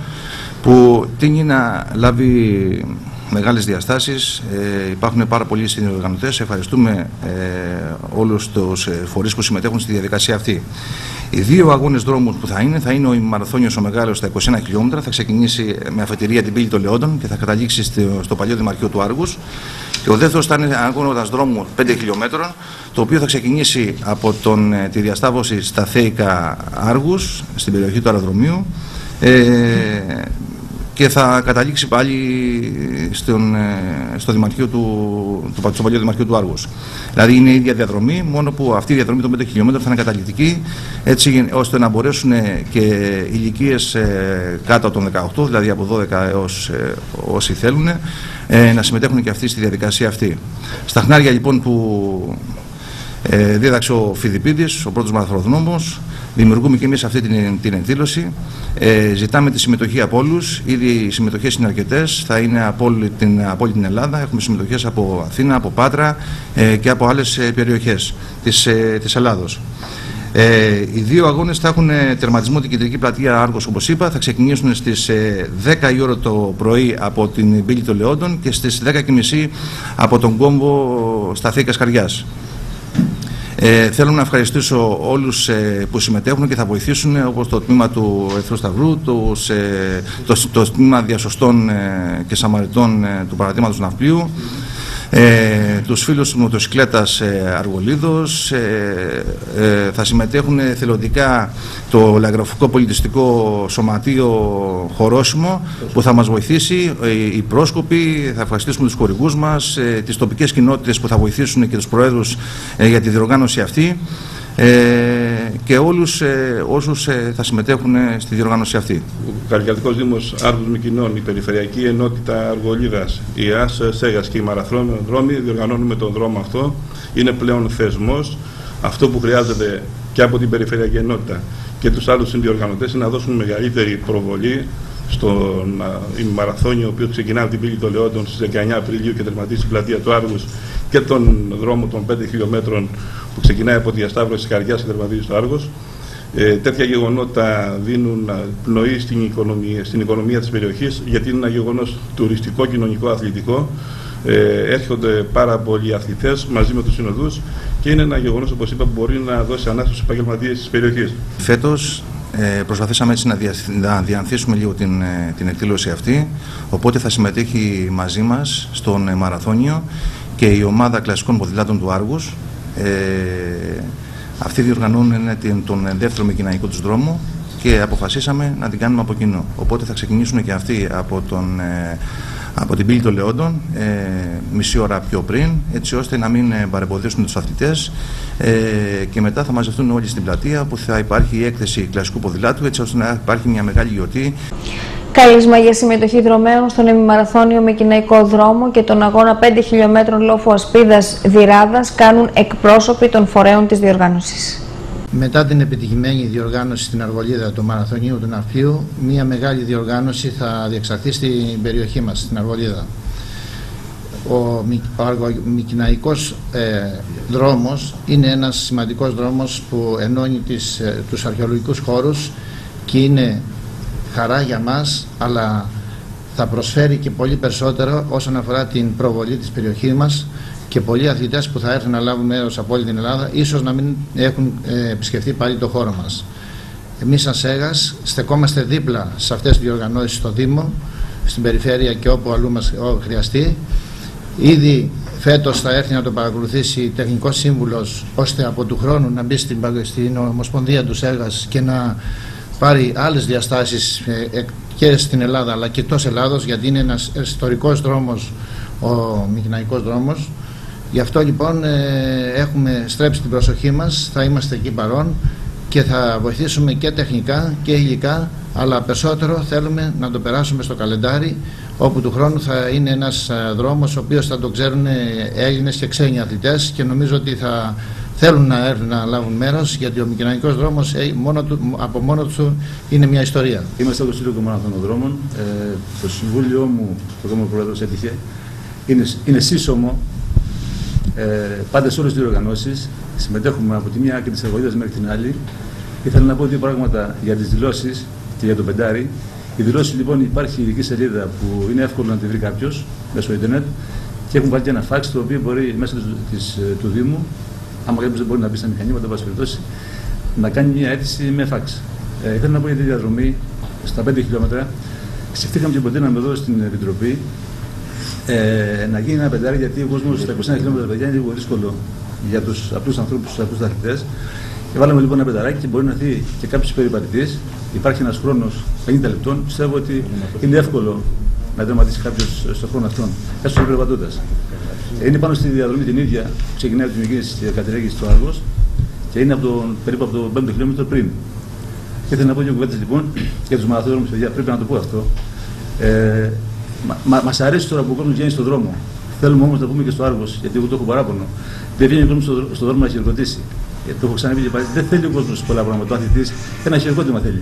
που τείνει να λάβει μεγάλες διαστάσεις. Ε, υπάρχουν πάρα πολλοί συνδιοργανωτές. Ευχαριστούμε ε, όλους τους ε, φορείς που συμμετέχουν στη διαδικασία αυτή. Οι δύο αγώνες δρόμου που θα είναι, θα είναι ο μαραθώνιος ο μεγάλος στα είκοσι ένα χιλιόμετρα, θα ξεκινήσει με αφετηρία την πύλη των Λεόντων και θα καταλήξει στο, στο παλιό Δημαρχείο του Άργους. Και ο δεύτερος θα είναι αγώνας δρόμου πέντε χιλιόμετρων, το οποίο θα ξεκινήσει από τον, τη διασταύρωση στα Θέικα Άργους, στην περιοχή του αεροδρομίου, ε, και θα καταλήξει πάλι στον, στο, δημαρχείο του, στο παλιό Δημαρχείο του Άργους. Δηλαδή είναι η ίδια διαδρομή, μόνο που αυτή η διαδρομή των πέντε χιλιόμετρων θα είναι καταλυτική, έτσι ώστε να μπορέσουν και ηλικίες κάτω από τον δεκαοκτώ, δηλαδή από δώδεκα έως όσοι θέλουν, να συμμετέχουν και αυτοί στη διαδικασία αυτή. Στα χνάρια λοιπόν που ε, δίδαξε ο Φιδιπίδης, ο πρώτος μαραθωνοδρόμος, δημιουργούμε και εμείς αυτή την, την εκδήλωση. Ε, ζητάμε τη συμμετοχή από όλους. Ήδη οι συμμετοχές είναι αρκετές. Θα είναι από όλη την, από όλη την Ελλάδα. Έχουμε συμμετοχές από Αθήνα, από Πάτρα ε, και από άλλες ε, περιοχές της, ε, της Ελλάδος. Ε, οι δύο αγώνες θα έχουν τερματισμό την κεντρική πλατεία Άργος, όπως είπα. Θα ξεκινήσουν στις ε, δέκα η ώρα το πρωί από την πύλη των Λεόντων και στις δέκα και μισή από τον κόμβο Σταθή Κασκαριάς. Ε, θέλω να ευχαριστήσω όλους ε, που συμμετέχουν και θα βοηθήσουν, όπως το τμήμα του Ερυθρού Σταυρού, τους, ε, το, το τμήμα διασωστών ε, και σαμαριτών ε, του παρατήματος Ναυπλίου, ε, τους φίλους της μοτοσυκλέτας ε, Αργολίδος. Ε, ε, θα συμμετέχουν θελοντικά το Λαγραφικό Πολιτιστικό Σωματείο Χορόσιμο που θα μας βοηθήσει, ε, οι πρόσκοποι, θα ευχαριστήσουμε τους χορηγούς μας, ε, τις τοπικές κοινότητες που θα βοηθήσουν και τους προέδρους ε, για τη διοργάνωση αυτή, ε, και όλους ε, όσους ε, θα συμμετέχουν ε, στη διοργάνωση αυτή. Ο Καλλικρατικός Δήμος Άργους Μυκηνών, η Περιφερειακή Ενότητα Αργολίδας, η ΑΣ Σέγας και οι Μαραθώνδρομοι διοργανώνουμε τον δρόμο αυτό. Είναι πλέον θεσμός. Αυτό που χρειάζεται και από την Περιφερειακή Ενότητα και τους άλλους συνδιοργανωτές είναι να δώσουν μεγαλύτερη προβολή στον ημιμαραθώνιο, ο οποίος ξεκινά από την πύλη των Λεόντων στις δεκαεννιά Απριλίου και τερματίζει στην πλατεία του Άργους, και τον δρόμο των πέντε χιλιόμετρων που ξεκινάει από τη διασταύρωση της Καρδιάς και τερματίζει στο Άργος. Ε, τέτοια γεγονότα δίνουν πνοή στην οικονομία, στην οικονομία της περιοχής, γιατί είναι ένα γεγονός τουριστικό, κοινωνικό, αθλητικό. Ε, έρχονται πάρα πολλοί αθλητές μαζί με τους συνοδούς και είναι ένα γεγονός, όπως είπα, που μπορεί να δώσει ανάσταση στους επαγγελματίες της περιοχής. Φέτος ε, προσπαθήσαμε έτσι να, δια, να διανθίσουμε λίγο την, την εκδήλωση αυτή, οπότε θα συμμετέχει μαζί μας στον ε, μαραθώνιο και η ομάδα κλασικών ποδηλάτων του Άργους. Ε, αυτοί διοργανώνουν την, τον δεύτερο μικηναϊκό τους δρόμο και αποφασίσαμε να την κάνουμε από κοινό. Οπότε θα ξεκινήσουν και αυτοί από, τον, ε, από την πύλη των Λεόντων ε, μισή ώρα πιο πριν, έτσι ώστε να μην παρεμποδίσουν τους αθλητές, ε, και μετά θα μαζευτούν όλοι στην πλατεία που θα υπάρχει η έκθεση κλασικού ποδηλάτου, έτσι ώστε να υπάρχει μια μεγάλη γιορτή. Κάλεσμα για συμμετοχή δρομέων στον ημιμαραθώνιο Μικηναϊκό δρόμο και τον αγώνα πέντε χιλιόμετρων λόφου Ασπίδας Δυράδας κάνουν εκπρόσωποι των φορέων της διοργάνωσης. Μετά την επιτυχημένη διοργάνωση στην Αργολίδα του Μαραθωνίου του Ναυπλίου, μια μεγάλη διοργάνωση θα διεξαχθεί στην περιοχή μας, στην Αργολίδα. Ο, ο Μικηναϊκός ε, δρόμος είναι ένας σημαντικός δρόμος που ενώνει τις, ε, τους αρχαιολογικούς χώρους και είναι χαρά για μας, αλλά θα προσφέρει και πολύ περισσότερο όσον αφορά την προβολή της περιοχής μας, και πολλοί αθλητές που θα έρθουν να λάβουν μέρος από όλη την Ελλάδα ίσως να μην έχουν ε, επισκεφτεί πάλι το χώρο μας. Εμείς σαν Σέγας στεκόμαστε δίπλα σε αυτές τις διοργανώσεις στο Δήμο, στην περιφέρεια και όπου αλλού μας χρειαστεί. Ήδη φέτος θα έρθει να το παρακολουθήσει τεχνικός σύμβουλος, ώστε από του χρόνου να μπει στην, στην Ομοσπονδία του Σέγας και να πάρει άλλες διαστάσεις ε, και στην Ελλάδα αλλά και εκτός Ελλάδος, γιατί είναι ένας ιστορικός δρόμος ο Μικηναϊκός δρόμος. Γι' αυτό λοιπόν ε, έχουμε στρέψει την προσοχή μας, θα είμαστε εκεί παρόν και θα βοηθήσουμε και τεχνικά και υλικά, αλλά περισσότερο θέλουμε να το περάσουμε στο καλεντάρι, όπου του χρόνου θα είναι ένας δρόμος ο οποίος θα το ξέρουν Έλληνες και ξένοι αθλητές, και νομίζω ότι θα θέλουν να έρθουν να λάβουν μέρος, γιατί ο Μικηναϊκός δρόμος μόνο του, από μόνο του είναι μια ιστορία. Είμαστε στο Σύλλογο Μαραθωνοδρόμων. Ε, το Συμβούλιο μου, το Δήμο Πρόεδρος έτυχε, είναι, είναι σύσσωμο. Ε, πάντα σε όλες τις διοργανώσεις συμμετέχουμε από τη μία άκρη της Αργολίδας μέχρι την άλλη. Ήθελα να πω δύο πράγματα για τις δηλώσεις και για το πεντάρι. Η δηλώση λοιπόν, υπάρχει ειδική σελίδα που είναι εύκολο να τη βρει κάποιος μέσω ίντερνετ, και έχουν βάλει και ένα φάξ το οποίο μπορεί μέσω της, του Δήμου, άμα κάποιος δεν μπορεί να μπει στα μηχανήματα, πάση περιπτώσει, να κάνει μια αίτηση με φάξ. Ε, ήθελα να πω για τη διαδρομή στα πέντε χιλιόμετρα. Σκεφτήκαμε και προτείναμε εδώ στην Επιτροπή ε, να γίνει ένα πεντάρι, γιατί ο κόσμος στα είκοσι ένα χιλιόμετρα παιδιά είναι λίγο δύσκολο για τους απλούς ανθρώπους, τους απλούς αθλητές. Και βάλαμε λοιπόν ένα πενταράκι και μπορεί να έρθει και κάποιος περιπατητής. Υπάρχει ένας χρόνος πενήντα λεπτών. Πιστεύω ότι είναι εύκολο να τερματίσει κάποιος στον χρόνο αυτόν, έστω και περπατώντας. Είναι πάνω στη διαδρομή την ίδια που ξεκινάει από την Αιγίνηση και κατελέγει στο Άργος και είναι από τον, περίπου από το πέμπτο χιλιόμετρο πριν. Και θέλω να πω δύο κουβέντες λοιπόν για τους μαραθώνιους, παιδιά, πρέπει να το πω αυτό. Ε, μα, μας αρέσει τώρα που ο κόσμος βγαίνει στον δρόμο. Θέλουμε όμως να πούμε και στο Άργος, γιατί εγώ το έχω παράπονο. Δεν βγαίνει ο κόσμος στον στο δρόμο να χειροκροτήσει. Γιατί το έχω ξαναπεί και πάλι. Δεν θέλει ο κόσμος πολλά πράγματα. Ο αθλητής ένα χειροκρότημα θέλει.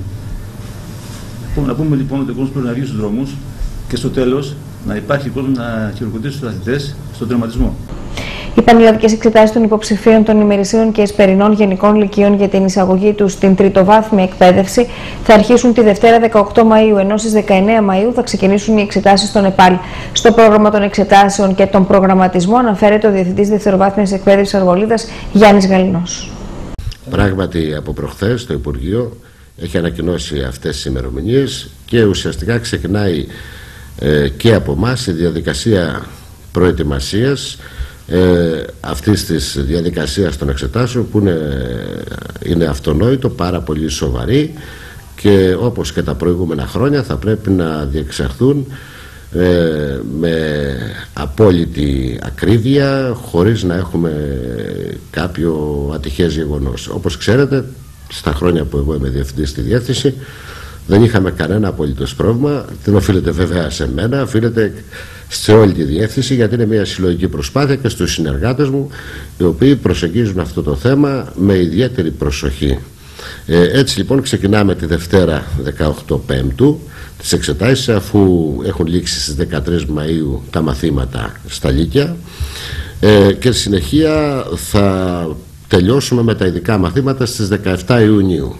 Να πούμε λοιπόν ότι ο κόσμος πρέπει να βγει στους δρόμους και στο τέλος να υπάρχει κόσμο να χειροκροτήσει τους αθλητές στον τερματισμό. Οι πανελλαδικές εξετάσεις των υποψηφίων των ημερησίων και εσπερινών γενικών λυκείων για την εισαγωγή τους στην τριτοβάθμια εκπαίδευση θα αρχίσουν τη Δευτέρα δεκαοκτώ Μαΐου, ενώ στις δεκαεννέα Μαΐου θα ξεκινήσουν οι εξετάσεις στον ΕΠΑΛ. Στο πρόγραμμα των εξετάσεων και τον προγραμματισμό αναφέρεται ο Διευθυντής Δευτεροβάθμιας Εκπαίδευσης Αργολίδας, Γιάννης Γαλινός. Πράγματι, από προχθές το Υπουργείο έχει ανακοινώσει αυτές τις ημερομηνίες και ουσιαστικά ξεκινάει ε, και από εμάς η διαδικασία προετοιμασίας ε, αυτής της διαδικασίας των εξετάσεων, που είναι, είναι αυτονόητο, πάρα πολύ σοβαρή, και όπως και τα προηγούμενα χρόνια θα πρέπει να διεξαχθούν ε, με απόλυτη ακρίβεια, χωρίς να έχουμε κάποιο ατυχές γεγονός. Όπως ξέρετε, στα χρόνια που εγώ είμαι διευθυντής στη διεύθυνση δεν είχαμε κανένα απολύτως πρόβλημα. Δεν οφείλεται βέβαια σε μένα, οφείλεται σε όλη τη διεύθυνση, γιατί είναι μια συλλογική προσπάθεια, και στους συνεργάτες μου, οι οποίοι προσεγγίζουν αυτό το θέμα με ιδιαίτερη προσοχή. Ε, έτσι λοιπόν ξεκινάμε τη Δευτέρα δεκαοκτώ Πέμπτου τις εξετάσεις, αφού έχουν λήξει στις δεκατρείς Μαΐου τα μαθήματα στα Λύκεια, ε, και συνεχεία θα τελειώσουμε με τα ειδικά μαθήματα στις δεκαεπτά Ιουνίου.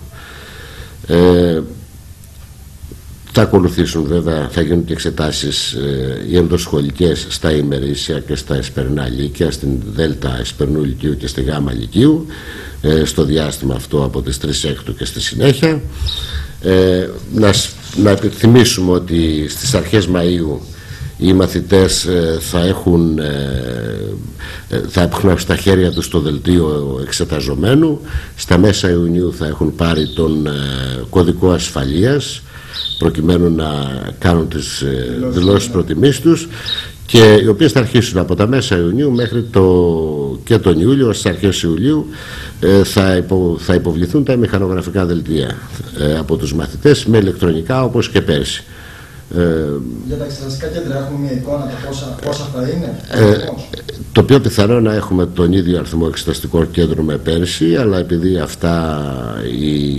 Ε, θα ακολουθήσουν βέβαια, θα γίνουν και εξετάσεις ε, οι ενδοσχολικές στα ημερήσια και στα εσπερινά λύκεια, στην Δέλτα Εσπερινού Λυκείου και στη Γάμα Λυκείου, ε, στο διάστημα αυτό από τις τρεις Έκτου και στη συνέχεια. Ε, να, να επιθυμίσουμε ότι στις αρχές Μαΐου οι μαθητές ε, θα έχουν ε, θα έχουν στα χέρια τους το δελτίο εξεταζομένου. Στα μέσα Ιουνίου θα έχουν πάρει τον ε, κωδικό ασφαλείας, προκειμένου να κάνουν τις ε, δηλώσεις προτιμής τους, και οι οποίες θα αρχίσουν από τα μέσα Ιουνίου μέχρι το, και τον Ιούλιο. Στις αρχές Ιουλίου ε, θα, υπο, θα υποβληθούν τα μηχανογραφικά δελτία ε, από τους μαθητές με ηλεκτρονικά, όπως και πέρσι. Ε, Για τα εξεταστικά κέντρα έχουμε μια εικόνα το πόσα, πόσα θα είναι? Ε, το πιο πιθανό να έχουμε τον ίδιο αριθμό εξεταστικών κέντρων με πέρσι, αλλά επειδή αυτά η,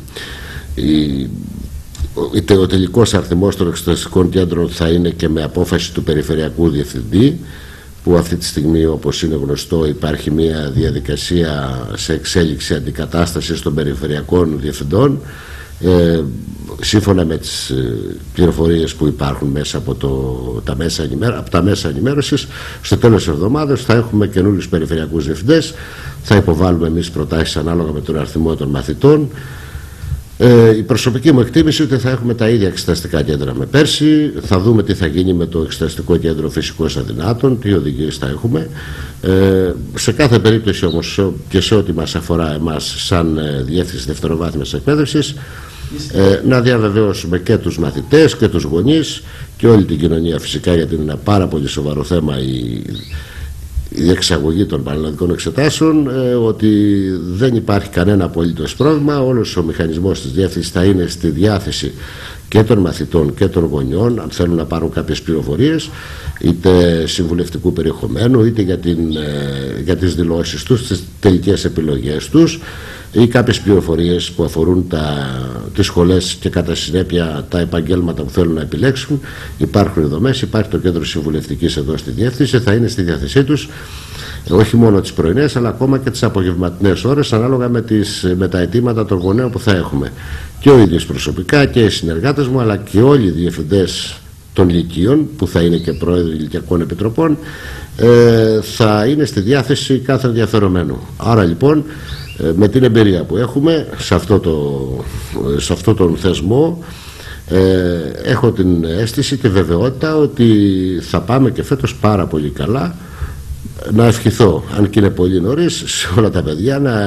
η, ο τελικός αριθμός των εξεταστικών κέντρων θα είναι και με απόφαση του Περιφερειακού Διευθυντή, που αυτή τη στιγμή, όπως είναι γνωστό, υπάρχει μια διαδικασία σε εξέλιξη αντικατάστασης των περιφερειακών διευθυντών, ε, σύμφωνα με τις πληροφορίες που υπάρχουν μέσα από, το, τα, μέσα ενημέρω, από τα μέσα ενημέρωσης. Στο τέλος της εβδομάδας θα έχουμε καινούριους περιφερειακούς διευθυντές, θα υποβάλουμε εμείς προτάσεις ανάλογα με τον αριθμό των μαθητών. Ε, η προσωπική μου εκτίμηση είναι ότι θα έχουμε τα ίδια εξεταστικά κέντρα με πέρσι. Θα δούμε τι θα γίνει με το εξεταστικό κέντρο φυσικώς αδυνάτων, τι οδηγίες θα έχουμε. Ε, σε κάθε περίπτωση όμως, και σε ό,τι μας αφορά εμάς σαν ε, Διεύθυνση Δευτεροβάθμιας Εκπαίδευσης, ε, να διαβεβαιώσουμε και τους μαθητές και τους γονείς και όλη την κοινωνία φυσικά, γιατί είναι ένα πάρα πολύ σοβαρό θέμα η, η διεξαγωγή των πανελλαδικών εξετάσεων, ε, ότι δεν υπάρχει κανένα απολύτως πρόβλημα. Όλος ο μηχανισμός της διεύθυνσης θα είναι στη διάθεση και των μαθητών και των γονιών, αν θέλουν να πάρουν κάποιες πληροφορίες, είτε συμβουλευτικού περιεχομένου, είτε για, την, ε, για τις δηλώσεις τους, τις τελικές επιλογές τους, ή κάποιες πληροφορίες που αφορούν τα, τις σχολές και κατά συνέπεια τα επαγγέλματα που θέλουν να επιλέξουν. Υπάρχουν οι δομές, υπάρχει το κέντρο συμβουλευτικής εδώ στη διεύθυνση, θα είναι στη διάθεσή τους όχι μόνο τις πρωινές, αλλά ακόμα και τις απογευματινές ώρες, ανάλογα με, τις, με τα αιτήματα των γονέων που θα έχουμε. Και ο ίδιος προσωπικά και οι συνεργάτες μου, αλλά και όλοι οι διευθυντές των λυκείων, που θα είναι και πρόεδροι ηλικιακών επιτροπών, ε, θα είναι στη διάθεση κάθε ενδιαφερομένου. Άρα λοιπόν, με την εμπειρία που έχουμε σε αυτό, το, σε αυτό τον θεσμό, ε, έχω την αίσθηση και βεβαιότητα ότι θα πάμε και φέτος πάρα πολύ καλά. Να ευχηθώ, αν και είναι πολύ νωρίς, σε όλα τα παιδιά να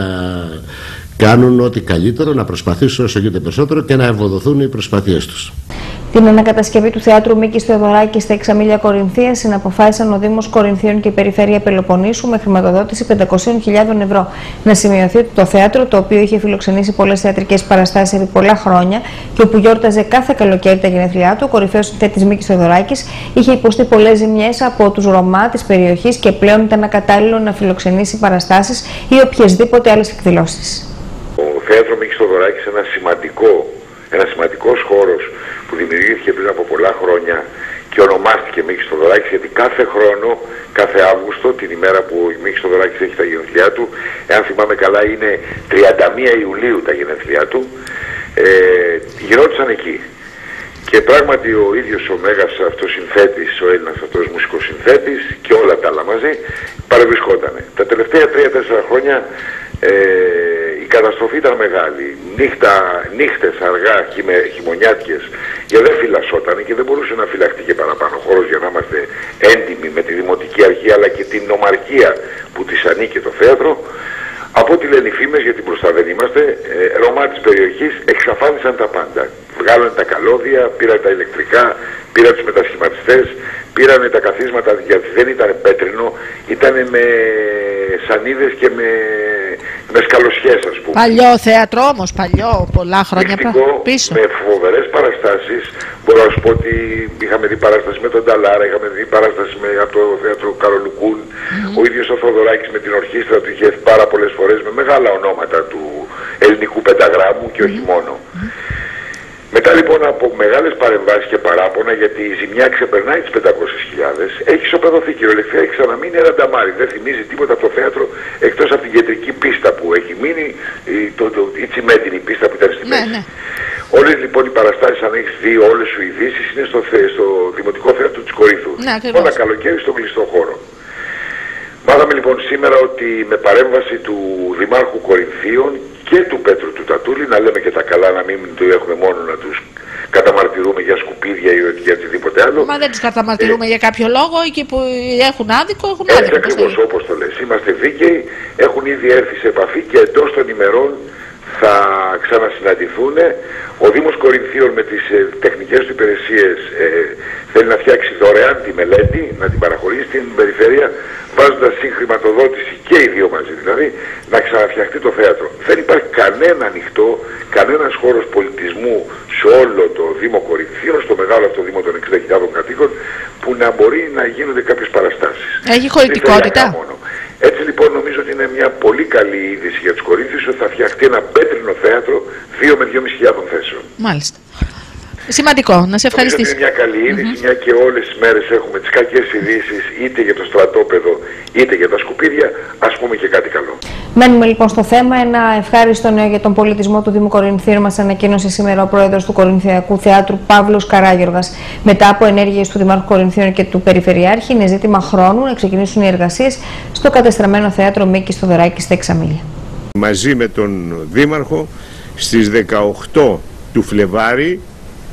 κάνουν ό,τι καλύτερο, να προσπαθήσουν όσο γίνεται περισσότερο και να ευοδοθούν οι προσπαθίες τους. Την ανακατασκευή του Θεάτρου Μίκης Θεοδωράκη στα Εξαμήλια Κορινθίας συναποφάσισαν ο Δήμος Κορινθίων και η Περιφέρεια Πελοποννήσου με χρηματοδότηση πεντακόσιες χιλιάδες ευρώ. Να σημειωθεί ότι το θέατρο, το οποίο είχε φιλοξενήσει πολλές θεατρικές παραστάσεις επί πολλά χρόνια και όπου γιόρταζε κάθε καλοκαίρι τα γενέθλιά του, ο κορυφαίος συνθέτης Μίκης Θεοδωράκης είχε υποστεί πολλές ζημιές από τους Ρωμά της περιοχής και πλέον ήταν ακατάλληλο να φιλοξενήσει παραστάσεις ή οποιασδήποτε άλλες εκδηλώσεις. Ο θέατρο Μίκης Θεοδωράκης είναι ένα σημαντικό, ένα σημαντικός χώρος που δημιουργήθηκε πριν από πολλά χρόνια και ονομάστηκε Μίκης Θοδωράκης γιατί κάθε χρόνο, κάθε Αύγουστο, την ημέρα που ο Μίκης Θοδωράκης έχει τα γενέθλιά του, εάν θυμάμαι καλά είναι τριάντα μία Ιουλίου τα γενέθλιά του, ε, γινόντουσαν εκεί. Και πράγματι ο ίδιος ο μέγας αυτός συνθέτης, ο Έλληνας αυτός μουσικός συνθέτης και όλα τα άλλα μαζί παρευρισκότανε. Τα τελευταία τρία τέσσερα χρόνια ε, η καταστροφή ήταν μεγάλη. Νύχτα, νύχτες αργά, χειμε, χειμωνιάτικες, γιατί δεν φυλασσόταν και δεν μπορούσε να φυλαχτεί και παραπάνω χώρος για να είμαστε έντιμοι με τη Δημοτική Αρχή αλλά και την νομαρχία που της ανήκε το θέατρο. Από ό,τι λένε οι φήμες, γιατί μπροστά δεν είμαστε, ε, Ρωμά της περιοχής εξαφάνισαν τα πάντα. Βγάλανε τα καλώδια, πήραν τα ηλεκτρικά, πήραν τους μετασχηματιστές, πήραν τα καθίσματα, γιατί δεν ήταν πέτρινο, ήταν με σανίδες και με, με σκαλοσιές, ας πούμε. Παλιό θέατρο όμως, παλιό, πολλά χρόνια πίσω. Με φοβερές παραστάσεις. Μπορώ να σου πω ότι είχαμε δει παράσταση με τον Νταλάρα, είχαμε δει παράσταση με, από το θέατρο Καρολουκούν. Mm-hmm. Ο ίδιος ο Θοδωράκης με την ορχήστρα του είχε έρθει πάρα πολλές φορές με μεγάλα ονόματα του ελληνικού πενταγράμμου και όχι μόνο. Mm-hmm. Μετά λοιπόν από μεγάλες παρεμβάσεις και παράπονα, γιατί η ζημιά ξεπερνάει τις πεντακόσιες χιλιάδες, έχει ισοπεδωθεί κυριολεκτικά, έχει ξαναμείνει ένα νταμάρι. Δεν θυμίζει τίποτα από το θέατρο εκτός από την κεντρική πίστα που έχει μείνει, η, το, το, η τσιμέντινη πίστα που ήταν στη μέση. Ναι, ναι. Όλες λοιπόν οι παραστάσεις, αν έχεις δει όλες σου ειδήσεις, είναι στο, στο Δημοτικό Θέατρο της Κορίνθου. Ναι, όλα καλοκαίρι στον κλειστό χώρο. Μάθαμε λοιπόν σήμερα ότι με παρέμβαση του Δημάρχου Κορινθίων και του Πέτρου του Τατούλη, να λέμε και τα καλά, να μην το έχουμε μόνο να τους καταμαρτυρούμε για σκουπίδια ή για οτιδήποτε άλλο. Μα δεν τους καταμαρτυρούμε ε, για κάποιο λόγο, εκεί που έχουν άδικο, έχουν έτσι άδικο. Έτσι ακριβώς όπως το λες. Είμαστε δίκαιοι, έχουν ήδη έρθει σε επαφή και εντός των ημερών θα ξανασυναντηθούν. Ο Δήμος Κορινθίων με τις ε, τεχνικές του υπηρεσίες ε, θέλει να φτιάξει δωρεάν τη μελέτη, να την παραχωρήσει στην περιφέρεια, βάζοντας συγχρηματοδότηση και οι δύο μαζί, δηλαδή να ξαναφτιαχτεί το θέατρο. Δεν υπάρχει κανένα ανοιχτό, κανένας χώρος πολιτισμού σε όλο το Δήμο Κορινθίων, στο μεγάλο αυτό Δήμο των εξήντα χιλιάδων κατοίκων, που να μπορεί να γίνονται κάποιες παραστάσεις. Έχει χωρητικότητα. Έτσι λοιπόν νομίζω ότι είναι μια πολύ καλή είδηση για τους Κορίνθιους ότι θα φτιαχτεί ένα πέτρινο θέατρο δύο με δυόμισι χιλιάδων θέσεων. Μάλιστα. Σημαντικό. Να σε ευχαριστήσω. Είναι μια καλή είδηση, mm-hmm. μια και όλες τις μέρες έχουμε τις κακές ειδήσεις είτε για το στρατόπεδο είτε για τα σκουπίδια, ας πούμε και κάτι καλό. Μένουμε λοιπόν στο θέμα. Ένα ευχάριστο νέο για τον πολιτισμό του Δήμου Κορινθίων μας ανακοίνωσε σήμερα ο πρόεδρος του Κορινθιακού Θεάτρου Παύλος Καράγιοργας. Μετά από ενέργειες του Δημάρχου Κορινθίων και του Περιφερειάρχη, είναι ζήτημα χρόνου να ξεκινήσουν οι εργασίες στο κατεστραμμένο θέατρο Μίκης Θοδωράκης στα Εξαμήλια. Μαζί με τον Δήμαρχο στις δεκαοκτώ του Φλεβάρι,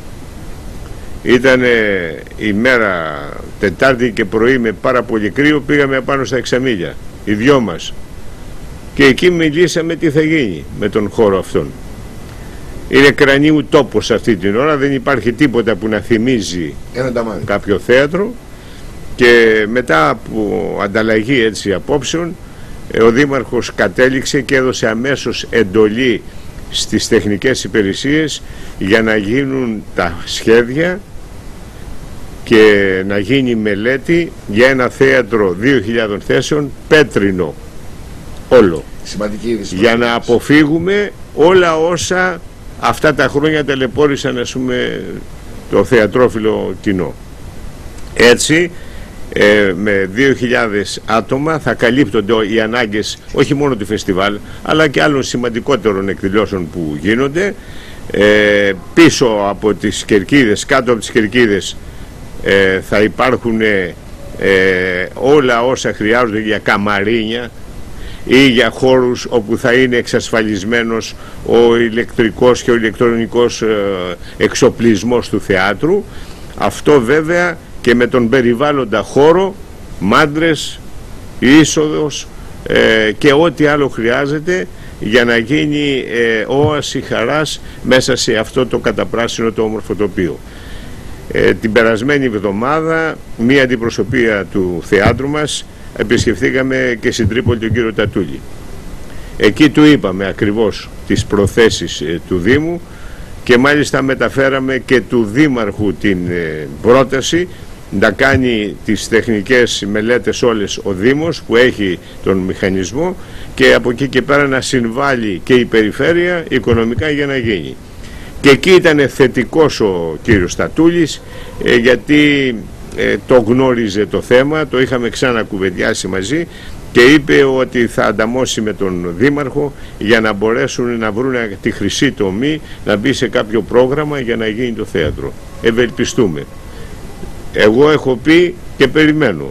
ήταν η μέρα Τετάρτη και πρωί με πάρα πολύ κρύο, πήγαμε απάνω στα Εξαμήλια, οι δυο μας. Και εκεί μιλήσαμε τι θα γίνει με τον χώρο αυτόν. Είναι κρανίου τόπος αυτή την ώρα, δεν υπάρχει τίποτα που να θυμίζει κάποιο θέατρο. Και μετά από ανταλλαγή έτσι απόψεων, ο Δήμαρχος κατέληξε και έδωσε αμέσως εντολή στις τεχνικές υπηρεσίες για να γίνουν τα σχέδια και να γίνει μελέτη για ένα θέατρο δύο χιλιάδων θέσεων πέτρινο όλο. Σημαντική είδηση. Για να αποφύγουμε όλα όσα αυτά τα χρόνια ταλαιπώρησαν, ας πούμε, το θεατρόφιλο κοινό. Έτσι ε, με δύο χιλιάδες άτομα θα καλύπτονται οι ανάγκες όχι μόνο του φεστιβάλ αλλά και άλλων σημαντικότερων εκδηλώσεων που γίνονται. Ε, πίσω από τις κερκίδες, κάτω από τις κερκίδες ε, θα υπάρχουν ε, όλα όσα χρειάζονται για καμαρίνια ή για χώρους όπου θα είναι εξασφαλισμένος ο ηλεκτρικός και ο ηλεκτρονικός ε, εξοπλισμός του θεάτρου. Αυτό βέβαια και με τον περιβάλλοντα χώρο, μάντρες, είσοδος ε, και ό,τι άλλο χρειάζεται για να γίνει ε, όαση χαράς μέσα σε αυτό το καταπράσινο το όμορφο τοπίο. Ε, την περασμένη εβδομάδα μία αντιπροσωπεία του θεάτρου μας επισκεφθήκαμε και στην Τρίπολη τον κύριο Τατούλη. Εκεί του είπαμε ακριβώς τις προθέσεις ε, του Δήμου και μάλιστα μεταφέραμε και του Δήμαρχου την ε, πρόταση να κάνει τις τεχνικές μελέτες όλες ο Δήμος που έχει τον μηχανισμό και από εκεί και πέρα να συμβάλλει και η περιφέρεια οικονομικά για να γίνει. Και εκεί ήταν θετικός ο κύριος Στατούλης, ε, γιατί ε, το γνώριζε το θέμα, το είχαμε ξανακουβεντιάσει μαζί και είπε ότι θα ανταμώσει με τον Δήμαρχο για να μπορέσουν να βρουν τη χρυσή τομή, να μπει σε κάποιο πρόγραμμα για να γίνει το θέατρο. Ευελπιστούμε. Εγώ έχω πει και περιμένω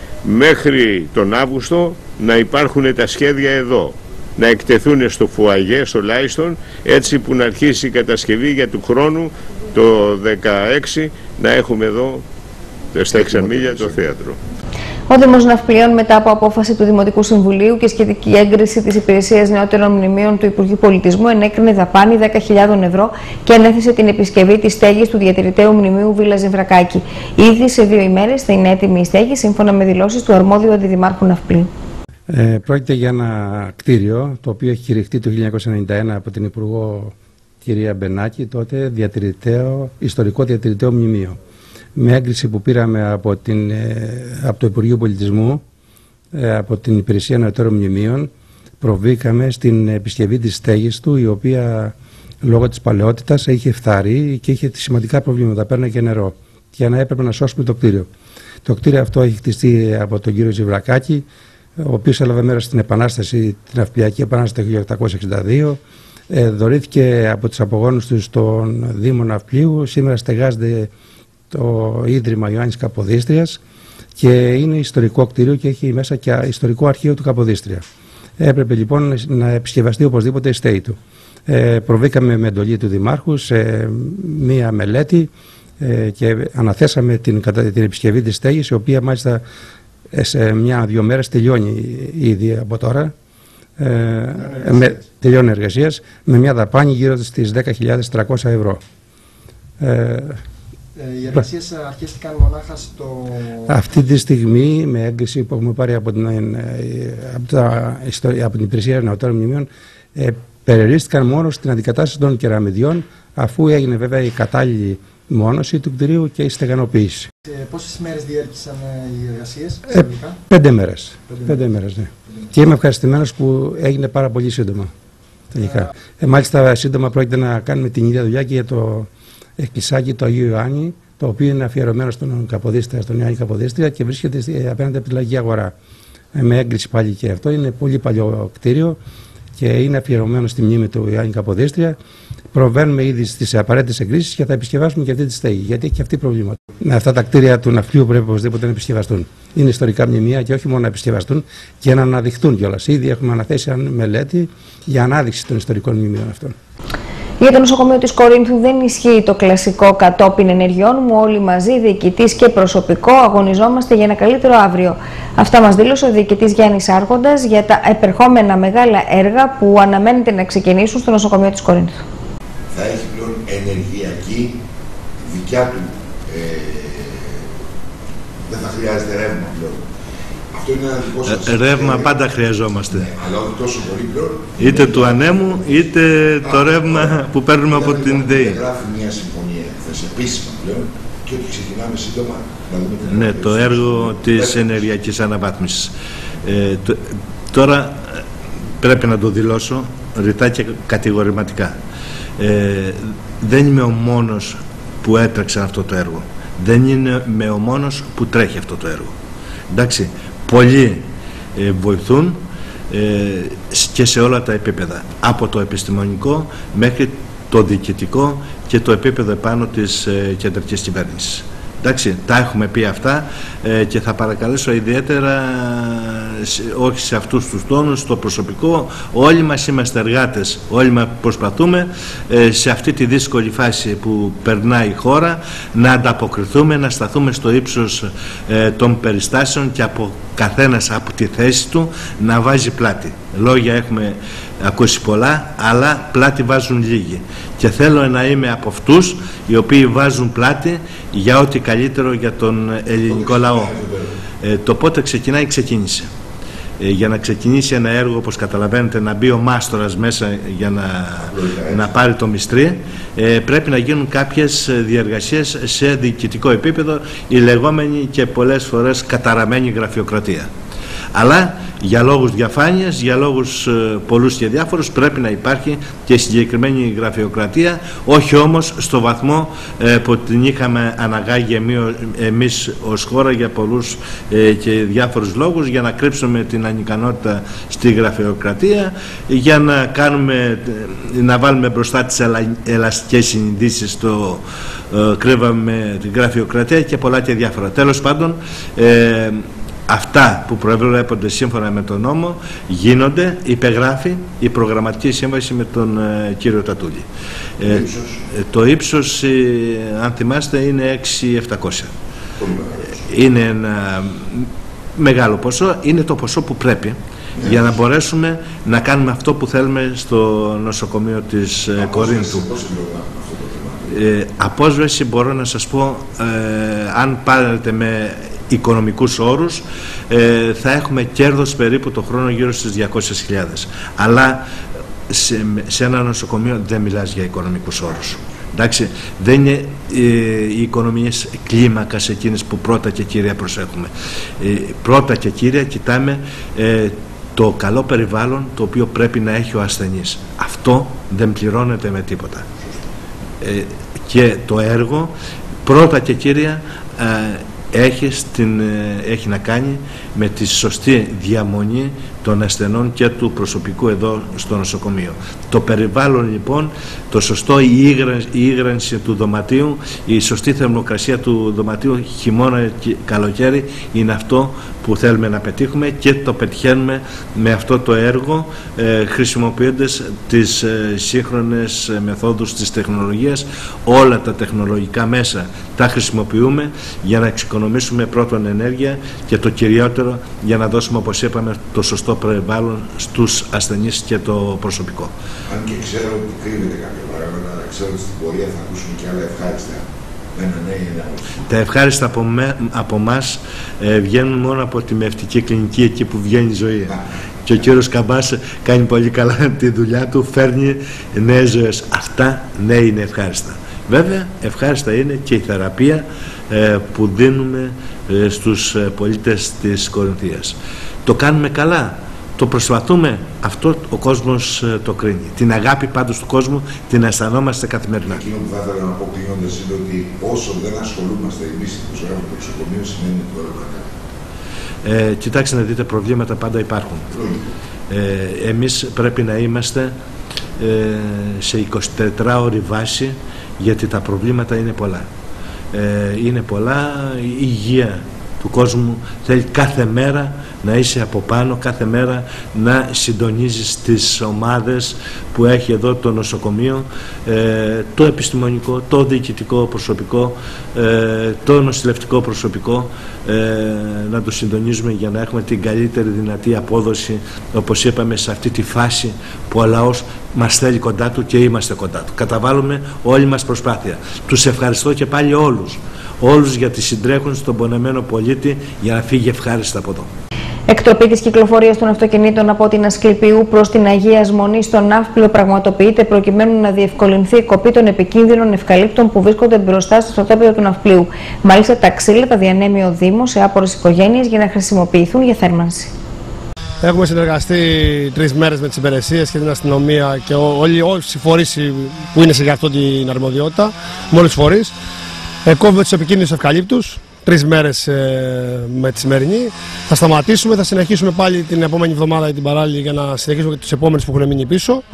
μέχρι τον Αύγουστο να υπάρχουν τα σχέδια εδώ, να εκτεθούν στο φουαγέ, στο Λάιστον, έτσι που να αρχίσει η κατασκευή για του χρόνου το δεκαέξι να έχουμε εδώ στα Εξαμήλια το θέατρο. Ο Δήμος Ναυπλίων, μετά από απόφαση του Δημοτικού Συμβουλίου και σχετική έγκριση της Υπηρεσίας Νεότερων Μνημείων του Υπουργείου Πολιτισμού, ενέκρινε δαπάνη δέκα χιλιάδες ευρώ και ανέθεσε την επισκευή της στέγης του διατηρηταίου μνημείου Βίλα Ζευρακάκη. Ήδη σε δύο ημέρες θα είναι έτοιμη η στέγη, σύμφωνα με δηλώσεις του αρμόδιου Αντιδημάρχου Ναυπλίου. Ε, πρόκειται για ένα κτίριο το οποίο έχει κηρυχτεί το χίλια εννιακόσια ενενήντα ένα από την Υπουργό κυρία Μπενάκη, τότε διατηρηταίο, ιστορικό διατηρηταίο μνημείο. Με έγκριση που πήραμε από, την, από το Υπουργείο Πολιτισμού, από την Υπηρεσία Νεωτέρων Μνημείων, προβήκαμε στην επισκευή της στέγης του, η οποία λόγω της παλαιότητας είχε φθαρεί και είχε σημαντικά προβλήματα, παίρνε και νερό, για να έπρεπε να σώσουμε το κτίριο. Το κτίριο αυτό έχει χτιστεί από τον κύριο Ζευρακάκη, ο οποίος έλαβε μέρος στην Επανάσταση, την Ναυπλιακή Επανάσταση το χίλια οκτακόσια εξήντα δύο, ε, δωρήθηκε από τους απογόνους του στον Δήμο Ναυπλίου, σήμερα στεγάζεται το Ίδρυμα Ιωάννης Καποδίστριας και είναι ιστορικό κτίριο και έχει μέσα και ιστορικό αρχείο του Καποδίστρια. Έπρεπε λοιπόν να επισκευαστεί οπωσδήποτε η στέγη του. Ε, προβήκαμε με εντολή του Δημάρχου σε μία μελέτη ε, και αναθέσαμε την, την επισκευή της στέγης, η οποία μάλιστα σε μια-δύο μέρες τελειώνει ήδη από τώρα. Ε, με, τελειώνει εργασίας με μια δαπάνη γύρω στις δέκα χιλιάδες τριακόσια ευρώ. Ε, Οι εργασίες αρχίστηκαν μονάχα στο... Αυτή τη στιγμή, με έγκριση που έχουμε πάρει από την, από τα, από την Υπηρεσία Νεωτέρων Μνημείων, ε, περιορίστηκαν μόνο στην αντικατάσταση των κεραμιδιών, αφού έγινε βέβαια η κατάλληλη μόνωση του κτηρίου και η στεγανοποίηση. Σε πόσες μέρες διέρχησαν οι εργασίες, ε, Πέντε μέρες. Πέντε, πέντε μέρες, ναι. Και είμαι ευχαριστημένος που έγινε πάρα πολύ σύντομα. Τελικά. Ε, μάλιστα, σύντομα πρόκειται να κάνουμε την ίδια δουλειά και για το εκκλησάκι του Αγίου Ιωάννη, το οποίο είναι αφιερωμένο στον Καποδίστρια, στον Ιωάννη Καποδίστρια και βρίσκεται απέναντι από τη Λαϊκή Αγορά. Με έγκριση πάλι και αυτό. Είναι πολύ παλιό κτίριο και είναι αφιερωμένο στη μνήμη του Ιωάννη Καποδίστρια. Προβαίνουμε ήδη στις απαραίτητες εγκρίσεις και θα επισκευάσουμε και αυτή τη στέγη, γιατί έχει και αυτή προβλήματα. Με αυτά τα κτίρια του Ναυπλίου πρέπει οπωσδήποτε να επισκευαστούν. Είναι ιστορικά μνημεία και όχι μόνο να επισκευαστούν και να αναδειχθούν κιόλας. Ήδη έχουμε αναθέσει μελέτη για ανάδειξη των ιστορικών μνημείων αυτών. Για το νοσοκομείο της Κορίνθου δεν ισχύει το κλασικό κατόπιν ενεργειών μου. Όλοι μαζί, διοικητής και προσωπικό, αγωνιζόμαστε για ένα καλύτερο αύριο. Αυτά μας δήλωσε ο διοικητής Γιάννης Άρχοντας για τα επερχόμενα μεγάλα έργα που αναμένεται να ξεκινήσουν στο νοσοκομείο της Κορίνθου. Θα έχει πλέον ενεργειακή δικιά του, ε, δεν θα χρειάζεται ρεύμα πλέον. Αυτό είναι ένα δικό σας ε, ρεύμα πάντα χρειαζόμαστε. Ναι, αλλά όχι τόσο πολύ πλέον. Είτε του ανέμου, είτε Α, το ρεύμα που παίρνουμε από την ΔΕΗ. Γράφει μια συμφωνία χθες επίσημα πλέον και ότι ξεκινάμε σύντομα να δούμε την Ναι, το έργο της ενεργειακής αναβάθμισης. Ε, το, τώρα πρέπει να το δηλώσω ρητά και κατηγορηματικά. Ε, δεν είμαι ο μόνος που έτρεξε αυτό το έργο. Δεν είμαι ο μόνος που τρέχει αυτό το έργο. Εντάξει, πολλοί ε, βοηθούν ε, και σε όλα τα επίπεδα, από το επιστημονικό μέχρι το διοικητικό και το επίπεδο επάνω της ε, κεντρικής κυβέρνησης. Εντάξει, τα έχουμε πει αυτά ε, και θα παρακαλέσω ιδιαίτερα, όχι σε αυτούς τους τόνους, στο προσωπικό, όλοι μας είμαστε εργάτες, όλοι μας προσπαθούμε ε, σε αυτή τη δύσκολη φάση που περνάει η χώρα να ανταποκριθούμε, να σταθούμε στο ύψος ε, των περιστάσεων και από καθένας από τη θέση του να βάζει πλάτη. Λόγια έχουμε ακούσει πολλά, αλλά πλάτη βάζουν λίγοι. Και θέλω να είμαι από αυτούς οι οποίοι βάζουν πλάτη για ό,τι καλύτερο για τον ελληνικό λαό. Ε, το πότε ξεκινάει, ξεκίνησε. Ε, για να ξεκινήσει ένα έργο, όπως καταλαβαίνετε, να μπει ο μάστορας μέσα για να, να πάρει το μυστρί, ε, πρέπει να γίνουν κάποιες διεργασίες σε διοικητικό επίπεδο, η λεγόμενη και πολλές φορές καταραμένη γραφειοκρατία. Αλλά για λόγους διαφάνειας, για λόγους ε, πολλούς και διάφορους, πρέπει να υπάρχει και συγκεκριμένη γραφειοκρατία, όχι όμως στο βαθμό ε, που την είχαμε αναγάγει εμείς ως χώρα για πολλούς ε, και διάφορους λόγους, για να κρύψουμε την ανικανότητα στη γραφειοκρατία, για να κάνουμε, να βάλουμε μπροστά τις ελαστικές συνειδήσεις στο ε, κρύβαμε την γραφειοκρατία και πολλά και διάφορα. Τέλος πάντων, ε, αυτά που προβλέπονται σύμφωνα με τον νόμο γίνονται, υπεγράφει η προγραμματική σύμβαση με τον ε, κύριο Τατούλη. Το ε, ύψος, το ύψος ε, αν θυμάστε, είναι έξι χιλιάδες επτακόσια. Είναι ένα μεγάλο ποσό, είναι το ποσό που πρέπει ναι, για να μπορέσουμε να κάνουμε αυτό που θέλουμε στο νοσοκομείο της ε, Κορίνθου. Ε, απόσβεση μπορώ να σας πω, ε, αν πάρετε με οικονομικούς όρους, ε, θα έχουμε κέρδος περίπου το χρόνο γύρω στις διακόσιες χιλιάδες. Αλλά σε, σε ένα νοσοκομείο δεν μιλάς για οικονομικούς όρους. Εντάξει, δεν είναι ε, οι οικονομίες κλίμακας εκείνες που πρώτα και κύρια προσέχουμε. Ε, πρώτα και κύρια κοιτάμε ε, το καλό περιβάλλον το οποίο πρέπει να έχει ο ασθενής. Αυτό δεν πληρώνεται με τίποτα. Ε, και το έργο πρώτα και κύρια ε, έχει, στην, έχει να κάνει με τη σωστή διαμονή των ασθενών και του προσωπικού εδώ στο νοσοκομείο. Το περιβάλλον λοιπόν, το σωστό, η ήγρανση του δωματίου, η σωστή θερμοκρασία του δωματίου χειμώνα και καλοκαίρι είναι αυτό που θέλουμε να πετύχουμε και το πετυχαίνουμε με αυτό το έργο, ε, χρησιμοποιώντας τις ε, σύγχρονες μεθόδους της τεχνολογίας. Όλα τα τεχνολογικά μέσα τα χρησιμοποιούμε για να εξοικονομήσουμε πρώτον ενέργεια και το κυριότερο για να δώσουμε, όπως είπαμε, το σωστό περιβάλλον στους ασθενείς και το προσωπικό. Αν και ξέρω ότι κρύβεται κάποια πράγματα, ξέρω ότι στην πορεία θα ακούσουμε και άλλα ευχάριστα. Τα ευχάριστα από, με, από μας ε, βγαίνουν μόνο από τη μευτική κλινική, εκεί που βγαίνει η ζωή. Και ο κύριος Καμπάς κάνει πολύ καλά τη δουλειά του, φέρνει νέες ζωές. Αυτά ναι είναι ευχάριστα. Βέβαια ευχάριστα είναι και η θεραπεία ε, που δίνουμε ε, στους πολίτες της Κορινθίας. Το κάνουμε καλά, το προσπαθούμε, αυτό ο κόσμος ε, το κρίνει. Την αγάπη πάντως του κόσμου την αισθανόμαστε καθημερινά. Εκείνο που θα ήθελα να πω κλείνοντας είναι ότι όσο δεν ασχολούμαστε εμείς στην προσοχή του νοσοκομείου, σημαίνει ότι όλα τα κάνουμε. Ε, κοιτάξτε να δείτε, προβλήματα πάντα υπάρχουν. Ε, εμείς πρέπει να είμαστε ε, σε εικοσιτετράωρη βάση, γιατί τα προβλήματα είναι πολλά. Ε, είναι πολλά, η υγεία του κόσμου θέλει κάθε μέρα να είσαι από πάνω, κάθε μέρα να συντονίζεις τις ομάδες που έχει εδώ το νοσοκομείο, ε, το επιστημονικό, το διοικητικό προσωπικό, ε, το νοσηλευτικό προσωπικό, ε, να το συντονίζουμε για να έχουμε την καλύτερη δυνατή απόδοση, όπως είπαμε, σε αυτή τη φάση που ο λαός μας θέλει κοντά του και είμαστε κοντά του. Καταβάλουμε όλη μας προσπάθεια. Τους ευχαριστώ και πάλι όλους, όλους γιατί συντρέχουν στον πονεμένο πολίτη για να φύγει ευχάριστα από εδώ. Εκτροπή της κυκλοφορίας των αυτοκινήτων από την Ασκληπιού προς την Αγίας Μονής στο Ναύπλιο πραγματοποιείται προκειμένου να διευκολυνθεί η κοπή των επικίνδυνων ευκαλύπτων που βρίσκονται μπροστά στο στρατόπεδο του Ναυπλίου. Μάλιστα, τα ξύλα τα διανέμει ο Δήμος σε άπορες οικογένειες για να χρησιμοποιηθούν για θέρμανση. Έχουμε συνεργαστεί τρεις μέρες με τις υπηρεσίες και την αστυνομία και όλοι, όλοι οι φορείς που είναι σε αυτό την αρμοδιότητα, με όλους τους φορείς. Ε, κόβουμε τους επικίνδυνους ευκαλύπτους. Τρεις μέρες ε, με τη σημερινή. Θα σταματήσουμε, θα συνεχίσουμε πάλι την επόμενη εβδομάδα ή την παράλληλη για να συνεχίσουμε και τους επόμενους που έχουν μείνει πίσω.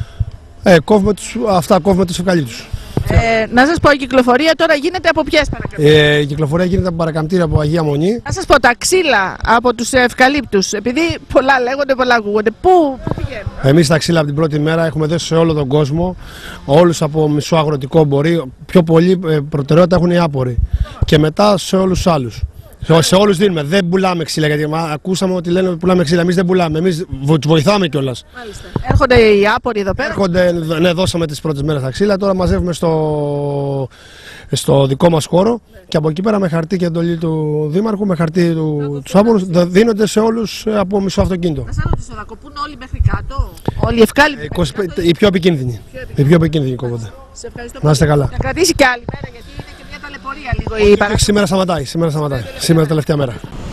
Ε, κόβουμε τους, αυτά κόβουμε τους ευκαλύπτους. Ε, να σας πω, η κυκλοφορία τώρα γίνεται από ποιες παρακαμπτήρια? Ε, η κυκλοφορία γίνεται από παρακαμπτήρια από Αγία Μονή. Να σας πω, τα ξύλα από τους ευκαλύπτους, επειδή πολλά λέγονται, πολλά ακούγονται, πού, πού πηγαίνουν? Εμείς τα ξύλα από την πρώτη μέρα έχουμε δώσει σε όλο τον κόσμο, όλους από μισό αγροτικό μπορεί, πιο πολύ προτεραιότητα έχουν οι άποροι και μετά σε όλους τους άλλους. Σε όλους δίνουμε, δεν πουλάμε ξύλα, γιατί ακούσαμε ότι λένε ότι πουλάμε ξύλα, εμείς δεν πουλάμε, εμείς τους βοηθάμε κιόλας. Μάλιστα. Έρχονται οι άποροι εδώ πέρα? Έρχονται, ναι, δώσαμε τις πρώτες μέρες τα ξύλα, τώρα μαζεύουμε στο, στο δικό μας χώρο, ναι. Και από εκεί πέρα με χαρτί και εντολή του Δήμαρχου, με χαρτί του, τους άπορους, δίνονται σε όλους από μισό αυτοκίνητο. Να σας ρωτήσω, θα κοπούν όλοι μέχρι κάτω, όλοι οι ευκάλυπτοι? Ε, οι πιο επικίνδυνοι, οι πιο επικίνδυνοι κόβονται. Σε ευχαριστώ. Να είστε καλά. Θα κρατήσει και άλλη μέρα, γιατί είναι και μια ταλαιπωρία λίγο η παράδοση. Σήμερα σταματάει, σήμερα σταματάει, σήμερα τελευταία μέρα.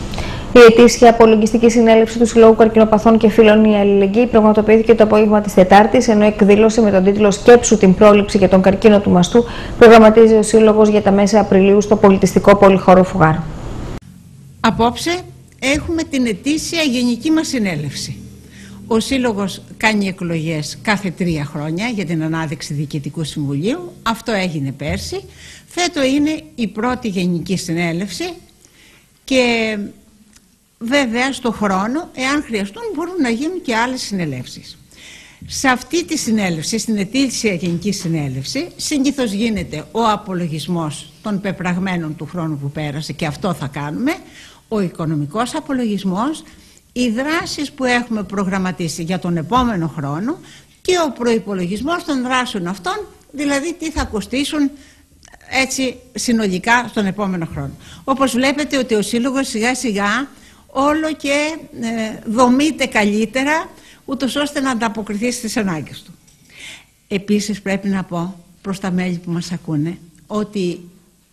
Η ετήσια απολογιστική συνέλευση του Συλλόγου Καρκινοπαθών και Φίλων Η Αλληλεγγύη πραγματοποιήθηκε το απόγευμα της Τετάρτης, ενώ εκδήλωση με τον τίτλο «Σκέψου την πρόληψη για τον καρκίνο του μαστού» προγραμματίζει ο Σύλλογος για τα μέσα Απριλίου στο πολιτιστικό πολυχώρο Φουγάρου. Απόψε έχουμε την ετήσια γενική μας συνέλευση. Ο Σύλλογος κάνει εκλογές κάθε τρία χρόνια για την ανάδειξη Διοικητικού Συμβουλίου. Αυτό έγινε πέρσι. Φέτο είναι η πρώτη γενική συνέλευση και βέβαια στο χρόνο, εάν χρειαστούν, μπορούν να γίνουν και άλλες συνελεύσεις. Σε αυτή τη συνέλευση, στην ετήσια γενική συνέλευση, συνήθως γίνεται ο απολογισμός των πεπραγμένων του χρόνου που πέρασε, και αυτό θα κάνουμε, ο οικονομικός απολογισμός, οι δράσεις που έχουμε προγραμματίσει για τον επόμενο χρόνο και ο προϋπολογισμός των δράσεων αυτών, δηλαδή τι θα κοστίσουν έτσι συνολικά στον επόμενο χρόνο. Όπως βλέπετε ότι ο Σύλλογος σιγά σιγά όλο και ε, δομείται καλύτερα, ούτως ώστε να ανταποκριθεί στις ανάγκες του. Επίσης πρέπει να πω προς τα μέλη που μας ακούνε ότι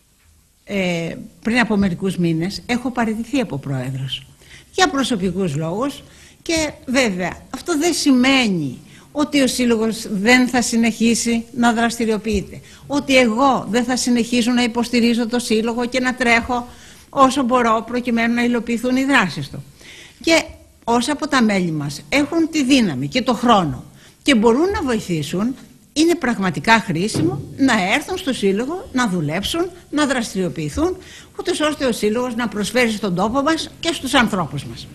ε, πριν από μερικούς μήνες έχω παραιτηθεί από πρόεδρος για προσωπικούς λόγους, και βέβαια αυτό δεν σημαίνει ότι ο Σύλλογος δεν θα συνεχίσει να δραστηριοποιείται, ότι εγώ δεν θα συνεχίσω να υποστηρίζω το Σύλλογο και να τρέχω όσο μπορώ προκειμένου να υλοποιηθούν οι δράσεις του. Και όσα από τα μέλη μας έχουν τη δύναμη και το χρόνο και μπορούν να βοηθήσουν, είναι πραγματικά χρήσιμο να έρθουν στο Σύλλογο, να δουλέψουν, να δραστηριοποιηθούν, ούτως ώστε ο Σύλλογος να προσφέρει στον τόπο μας και στους ανθρώπους μας.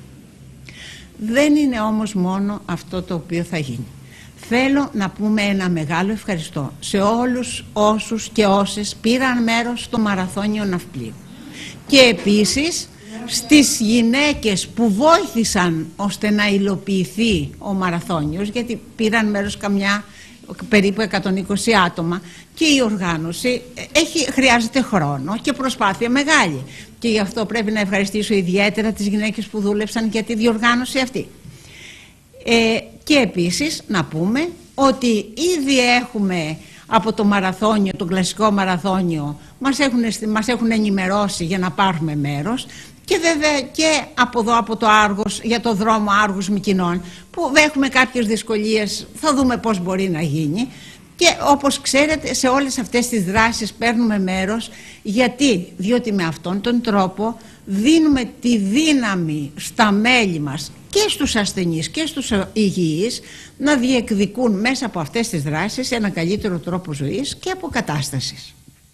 Δεν είναι όμως μόνο αυτό το οποίο θα γίνει. Θέλω να πούμε ένα μεγάλο ευχαριστώ σε όλους όσους και όσες πήραν μέρος στο Μαραθώνιο Ναυπλίου, και επίσης στις γυναίκες που βοήθησαν ώστε να υλοποιηθεί ο Μαραθώνιος, γιατί πήραν μέρος καμιά περίπου εκατόν είκοσι άτομα, και η οργάνωση έχει, χρειάζεται χρόνο και προσπάθεια μεγάλη, και γι' αυτό πρέπει να ευχαριστήσω ιδιαίτερα τις γυναίκες που δούλεψαν για τη διοργάνωση αυτή. Ε, και επίσης να πούμε ότι ήδη έχουμε από το μαραθώνιο, το κλασικό μαραθώνιο, μας έχουν, μας έχουν ενημερώσει για να πάρουμε μέρος, και βέβαια και από εδώ, από το Άργος, για το δρόμο Άργους Μυκηνών, που έχουμε κάποιες δυσκολίες, θα δούμε πώς μπορεί να γίνει. Και όπως ξέρετε, σε όλες αυτές τις δράσεις παίρνουμε μέρος. Γιατί? Διότι με αυτόν τον τρόπο δίνουμε τη δύναμη στα μέλη μας και στους ασθενείς και στους υγιείς να διεκδικούν μέσα από αυτές τις δράσεις ένα καλύτερο τρόπο ζωής και αποκατάστασης.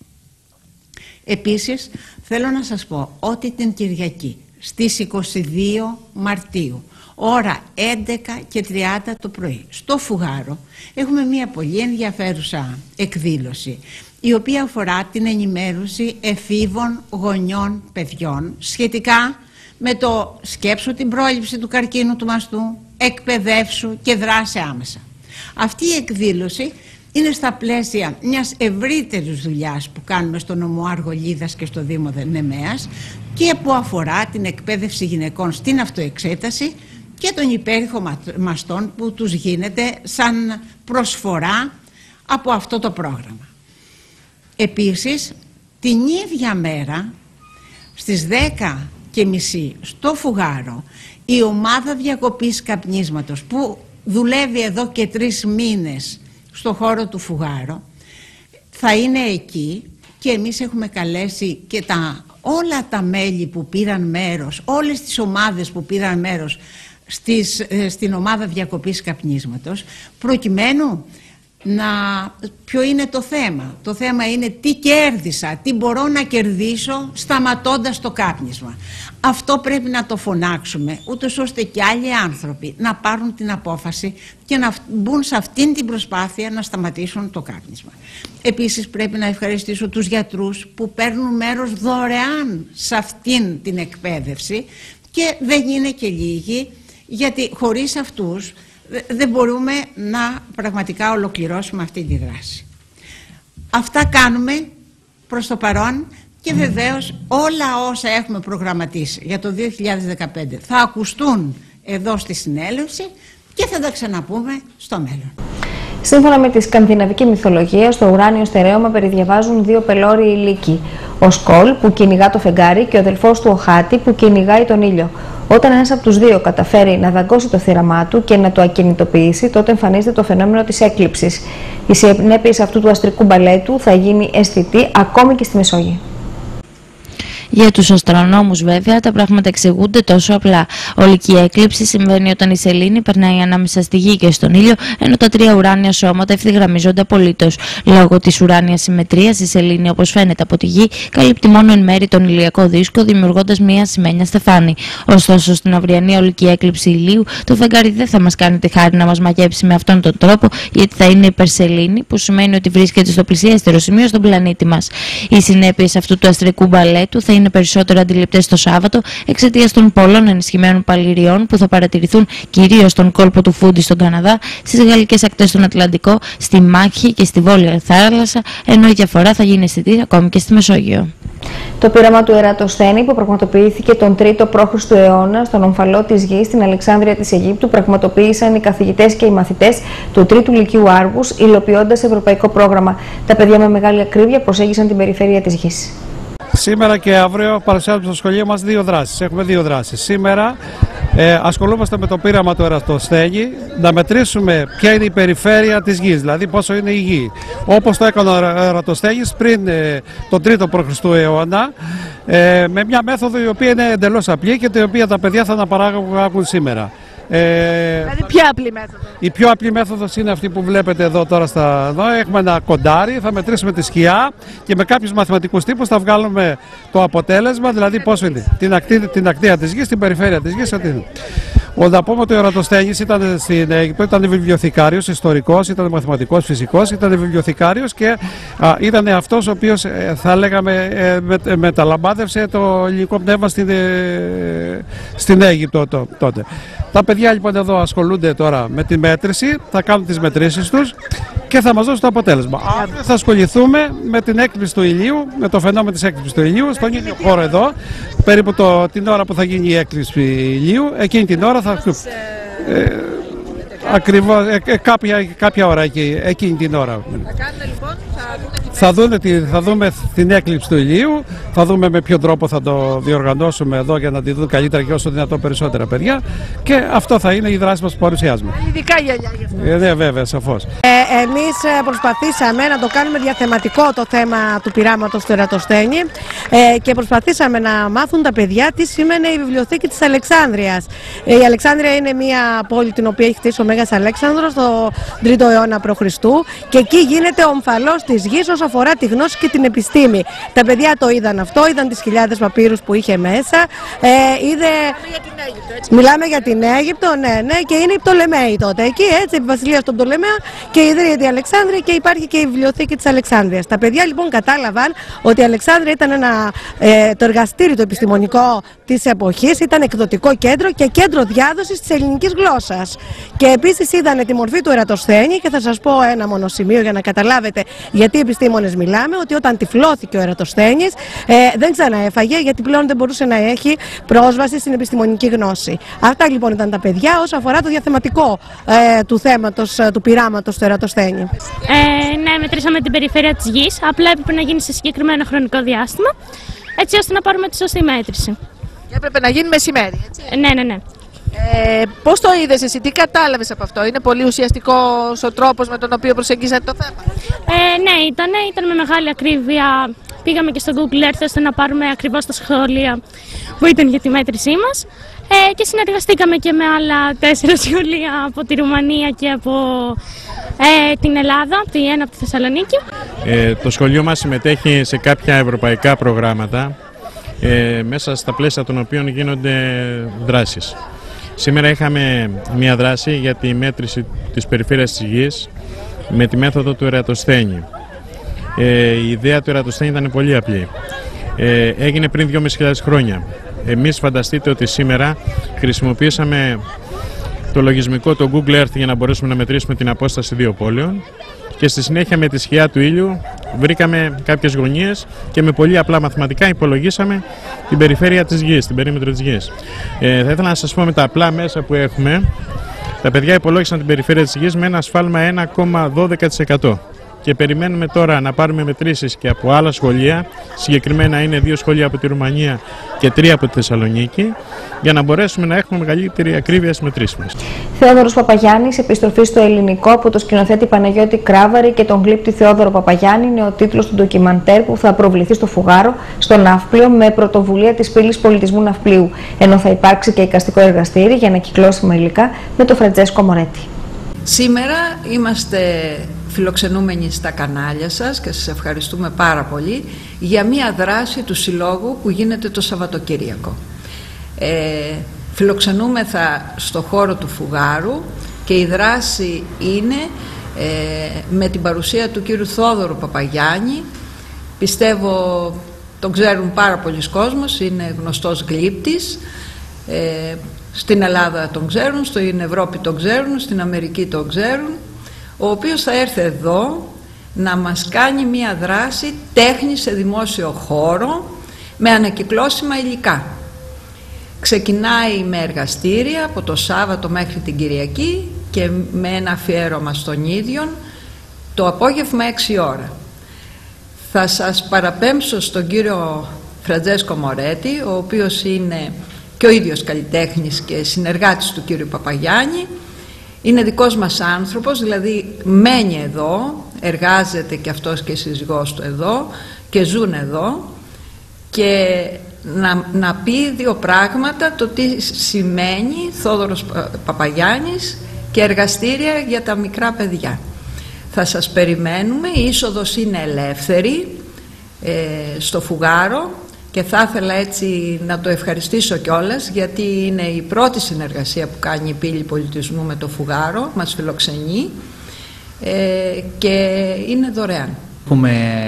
Επίσης θέλω να σας πω ότι την Κυριακή στις είκοσι δύο Μαρτίου, ώρα έντεκα και τριάντα το πρωί, στο Φουγάρο, έχουμε μια πολύ ενδιαφέρουσα εκδήλωση, η οποία αφορά την ενημέρωση εφήβων γονιών παιδιών σχετικά με το σκέψου την πρόληψη του καρκίνου του μαστού, εκπαιδεύσου και δράσε άμεσα. Αυτή η εκδήλωση είναι στα πλαίσια μιας ευρύτερης δουλειάς που κάνουμε στο νομό Αργολίδας και στο Δήμο Νεμέας, και που αφορά την εκπαίδευση γυναικών στην αυτοεξέταση και των υπέρηχων μαστών που τους γίνεται σαν προσφορά από αυτό το πρόγραμμα. Επίσης, την ίδια μέρα στις δέκα και μισή στο Φουγάρο, η ομάδα διακοπής καπνίσματος που δουλεύει εδώ και τρεις μήνες στο χώρο του Φουγάρο θα είναι εκεί, και εμείς έχουμε καλέσει και τα, όλα τα μέλη που πήραν μέρος, όλες τις ομάδες που πήραν μέρος στις, στην ομάδα διακοπής καπνίσματος, προκειμένου να... Ποιο είναι το θέμα? Το θέμα είναι τι κέρδισα, τι μπορώ να κερδίσω σταματώντας το κάπνισμα. Αυτό πρέπει να το φωνάξουμε, ούτως ώστε και άλλοι άνθρωποι να πάρουν την απόφαση και να μπουν σε αυτήν την προσπάθεια να σταματήσουν το κάπνισμα. Επίσης πρέπει να ευχαριστήσω τους γιατρούς που παίρνουν μέρος δωρεάν σε αυτήν την εκπαίδευση, και δεν είναι και λίγοι, γιατί χωρίς αυτούς δεν μπορούμε να πραγματικά ολοκληρώσουμε αυτή τη δράση. Αυτά κάνουμε προς το παρόν, και βεβαίως όλα όσα έχουμε προγραμματίσει για το δύο χιλιάδες δεκαπέντε θα ακουστούν εδώ στη συνέλευση και θα τα ξαναπούμε στο μέλλον. Σύμφωνα με τη σκανδιναβική μυθολογία, στο ουράνιο στερέωμα περιδιαβάζουν δύο πελώριοι λύκοι. Ο Σκόλ που κυνηγά το φεγγάρι και ο αδελφός του ο Χάτι που κυνηγάει τον ήλιο. Όταν ένας από τους δύο καταφέρει να δαγκώσει το θύραμά του και να το ακινητοποιήσει, τότε εμφανίζεται το φαινόμενο της έκλειψης. Η συνέπειες αυτού του αστρικού μπαλέτου θα γίνει αισθητή ακόμη και στη Μεσόγειο. Για τους αστρονόμους βέβαια τα πράγματα εξηγούνται τόσο απλά. Ολική έκλειψη συμβαίνει όταν η σελήνη περνάει ανάμεσα στη Γη και στον ήλιο, ενώ τα τρία ουράνια σώματα ευθυγραμμίζονται απολύτως. Λόγω της ουράνιας συμμετρίας, η σελήνη, όπως φαίνεται από τη Γη, καλύπτει μόνο εν μέρη τον ηλιακό δίσκο, δημιουργώντας μία σημαίνια στεφάνη. Ωστόσο, στην αυριανή ολική έκλειψη ηλίου, το φεγγάρι δεν θα μας κάνει τη χάρη να μας μαγέψει με αυτόν τον τρόπο, γιατί θα είναι υπερσελήνη, που σημαίνει ότι βρίσκεται στο πλησιέστερο σημείο στον πλανήτη μας. Οι συνέπειες αυτού του αστρικού μπαλέτου θα είναι περισσότερο αντιληπτές το Σάββατο εξαιτίας των πολλών ενισχυμένων παλιριών που θα παρατηρηθούν κυρίως στον κόλπο του Φούντι στον Καναδά, στις γαλλικές ακτές στον Ατλαντικό, στη Μάχη και στη Βόρεια Θάλασσα, ενώ η διαφορά θα γίνει αισθητή ακόμη και στη Μεσόγειο. Το πείραμα του Ερατοσθένη που πραγματοποιήθηκε τον τρίτο π.Χ. αιώνα στον ομφαλό της Γης στην Αλεξάνδρεια της Αιγύπτου πραγματοποίησαν οι καθηγητές και οι μαθητές του τρίτου Λυκείου Άργους, υλοποιώντας ευρωπαϊκό πρόγραμμα. Τα παιδιά με μεγάλη ακρίβεια προσέγγισαν την περιφέρεια της Γης. Σήμερα και αύριο παρουσιάζουμε στο σχολείο μας δύο δράσεις. Έχουμε δύο δράσεις. Σήμερα ε, ασχολούμαστε με το πείραμα του Ερατοσθένη, να μετρήσουμε ποια είναι η περιφέρεια της Γης, δηλαδή πόσο είναι η Γη. Όπως το έκανε ο Ερατοσθένης πριν ε, τον τρίτο π.Χ. αιώνα, ε, με μια μέθοδο η οποία είναι εντελώς απλή και την οποία τα παιδιά θα αναπαράγουν σήμερα. Ε, δηλαδή ποια απλή μέθοδο? Η πιο απλή μέθοδος είναι αυτή που βλέπετε εδώ τώρα στα, εδώ. Έχουμε ένα κοντάρι, θα μετρήσουμε τη σκιά και με κάποιους μαθηματικούς τύπους θα βγάλουμε το αποτέλεσμα, δηλαδή πόσο είναι την, ακτή, την ακτία της Γης, την περιφέρεια της Γης. Ο να πούμε ότι ο Ερατοσθένης ήταν στην Αίγυπτο, ήταν βιβλιοθηκάριος, ιστορικός, ήταν μαθηματικός, φυσικός, ήταν βιβλιοθηκάριος και α, ήταν αυτός ο οποίος ε, θα λέγαμε ε, με, μεταλαμπάδευσε το ελληνικό πνεύμα στην, ε, στην Αίγυπτο το, τότε. Τα παιδιά λοιπόν εδώ ασχολούνται τώρα με τη μέτρηση, θα κάνουν τις μετρήσεις τους και θα μας δώσουν το αποτέλεσμα. Αύριο θα ασχοληθούμε με την έκλειψη του ηλίου, με το φαινόμενο της έκλειψης του ηλίου, στον ίδιο χώρο εδώ, περίπου το, την ώρα που θα γίνει η έκλειψη ηλίου, εκείνη την ώρα θα... Ε, ακριβώς, ε, ε, κάποια, κάποια ώρα εκεί, εκείνη την ώρα. Θα κάνουμε λοιπόν, θα δούμε, θα, δούμε τη, θα δούμε την έκλειψη του ηλίου, θα δούμε με ποιο τρόπο θα το διοργανώσουμε εδώ για να τη δουν καλύτερα και όσο δυνατόν περισσότερα παιδιά και αυτό θα είναι η δράση μας που παρουσιάζουμε. Ειδικά γυαλιά γι' αυτό. Ε, ναι, βέβαια, σαφώς. Ε, εμείς προσπαθήσαμε να το κάνουμε διαθεματικό το θέμα του πειράματος του Ερατοσθένη ε, και προσπαθήσαμε να μάθουν τα παιδιά τι σημαίνει η βιβλιοθήκη της Αλεξάνδρειας. Ε, η Αλεξάνδρεια είναι μια πόλη την οποία έχει χτίσει ο Μέγας Αλέξανδρος το τρίτο αιώνα π.Χ. και εκεί γίνεται ο ομφαλός της Γης όσο αφορά τη γνώση και την επιστήμη. Τα παιδιά το είδαν αυτό, είδαν τις χιλιάδες παπύρους που είχε μέσα. Ε, είδε... Μιλάμε για την Αίγυπτο, έτσι. Μιλάμε για την Αίγυπτο, ναι, ναι, και είναι οι Πτολεμαίοι τότε. Εκεί, έτσι, η βασιλεία των Πτολεμαίων και ιδρύεται η Αλεξάνδρεια και υπάρχει και η βιβλιοθήκη της Αλεξάνδρειας. Τα παιδιά λοιπόν κατάλαβαν ότι η Αλεξάνδρεια ήταν ένα, ε, το εργαστήριο το επιστημονικό της εποχής, ήταν εκδοτικό κέντρο και κέντρο διάδοσης της ελληνικής γλώσσας. Και επίσης είδανε τη μορφή του Ερατοσθένη και θα σας πω ένα μόνο σημείο για να καταλάβετε γιατί επιστήμονες μιλάμε, ότι όταν τυφλώθηκε ο Ερατοσθένης ε, δεν ξαναέφαγε γιατί πλέον δεν μπορούσε να έχει πρόσβαση στην επιστημονική γνώση. Αυτά λοιπόν ήταν τα παιδιά όσο αφορά το διαθεματικό ε, του θέματος, του πειράματος του Ερατοσθένη. Ε, ναι, μετρήσαμε την περιφέρεια της Γης, απλά έπρεπε να γίνει σε συγκεκριμένο χρονικό διάστημα, έτσι ώστε να πάρουμε τη σωστή μέτρηση. Και έπρεπε να γίνει μεσημέρι, έτσι. Ε, ναι, ναι, ναι. Ε, πώς το είδες εσύ, τι κατάλαβες από αυτό, είναι πολύ ουσιαστικός ο τρόπος με τον οποίο προσεγγίσατε το θέμα? Ε, ναι, ήταν, ήταν με μεγάλη ακρίβεια. Πήγαμε και στο Google Earth ώστε να πάρουμε ακριβώς τα σχολεία που ήταν για τη μέτρησή μας ε, και συνεργαστήκαμε και με άλλα τέσσερα σχολεία από τη Ρουμανία και από ε, την Ελλάδα, από τη ένα από τη Θεσσαλονίκη. Ε, το σχολείο μας συμμετέχει σε κάποια ευρωπαϊκά προγράμματα ε, μέσα στα πλαίσια των οποίων γίνονται δράσεις. Σήμερα είχαμε μια δράση για τη μέτρηση της περιφέρειας της Γης με τη μέθοδο του Ερατοσθένη. Ε, η ιδέα του Ερατοσθένη ήταν πολύ απλή. Ε, έγινε πριν δυόμισι χιλιάδες χρόνια. Εμείς φανταστείτε ότι σήμερα χρησιμοποίησαμε το λογισμικό, το Google Earth, για να μπορέσουμε να μετρήσουμε την απόσταση δύο πόλεων και στη συνέχεια με τη σκιά του ήλιου βρήκαμε κάποιες γωνίες και με πολύ απλά μαθηματικά υπολογίσαμε την περιφέρεια της Γης, την περίμετρο της Γης. Ε, θα ήθελα να σας πω με τα απλά μέσα που έχουμε Τα παιδιά υπολόγισαν την περιφέρεια της γης με ένα σφάλμα ένα κόμμα δώδεκα τοις εκατό. Και περιμένουμε τώρα να πάρουμε μετρήσεις και από άλλα σχολεία, συγκεκριμένα είναι δύο σχολεία από τη Ρουμανία και τρία από τη Θεσσαλονίκη, για να μπορέσουμε να έχουμε μεγαλύτερη ακρίβεια στις μετρήσεις μας. Θεόδωρος Παπαγιάννης, επιστροφή στο ελληνικό από το σκηνοθέτη Παναγιώτη Κράβαρη και τον γλύπτη Θεόδωρο Παπαγιάννη, είναι ο τίτλος του ντοκιμαντέρ που θα προβληθεί στο Φουγάρο, στο Ναύπλιο, με πρωτοβουλία της Πύλης Πολιτισμού Ναυπλίου, ενώ θα υπάρξει και εικαστικό εργαστήρι για ανακυκλώσιμα υλικά με τον Φραντζέσκο Μορέτη. Σήμερα είμαστε φιλοξενούμενοι στα κανάλια σας και σας ευχαριστούμε πάρα πολύ για μία δράση του Συλλόγου που γίνεται το Σαββατοκύριακο. Ε, φιλοξενούμεθα στο χώρο του Φουγάρου και η δράση είναι ε, με την παρουσία του κύριου Θόδωρου Παπαγιάννη. Πιστεύω τον ξέρουν πάρα πολλοί κόσμος, είναι γνωστός γλύπτης. Ε, στην Ελλάδα τον ξέρουν, στην Ευρώπη τον ξέρουν, στην Αμερική τον ξέρουν, ο οποίος θα έρθει εδώ να μας κάνει μία δράση τέχνη σε δημόσιο χώρο με ανακυκλώσιμα υλικά. Ξεκινάει με εργαστήρια από το Σάββατο μέχρι την Κυριακή και με ένα αφιέρωμα στον ίδιο το απόγευμα έξι ώρα. Θα σας παραπέμψω στον κύριο Φραντζέσκο Μορέτη, ο οποίος είναι και ο ίδιος καλλιτέχνης και συνεργάτης του κύριου Παπαγιάννη. Είναι δικός μας άνθρωπος, δηλαδή μένει εδώ, εργάζεται και αυτός και η σύζυγός του εδώ και ζουν εδώ, και να, να πει δύο πράγματα, το τι σημαίνει Θόδωρος Παπαγιάννης και εργαστήρια για τα μικρά παιδιά. Θα σας περιμένουμε, η είσοδος είναι ελεύθερη ε, στο Φουγάρο, και θα ήθελα έτσι να το ευχαριστήσω κιόλας, γιατί είναι η πρώτη συνεργασία που κάνει η Πύλη Πολιτισμού με το Φουγάρο, μας φιλοξενεί ε, και είναι δωρεάν. Έχουμε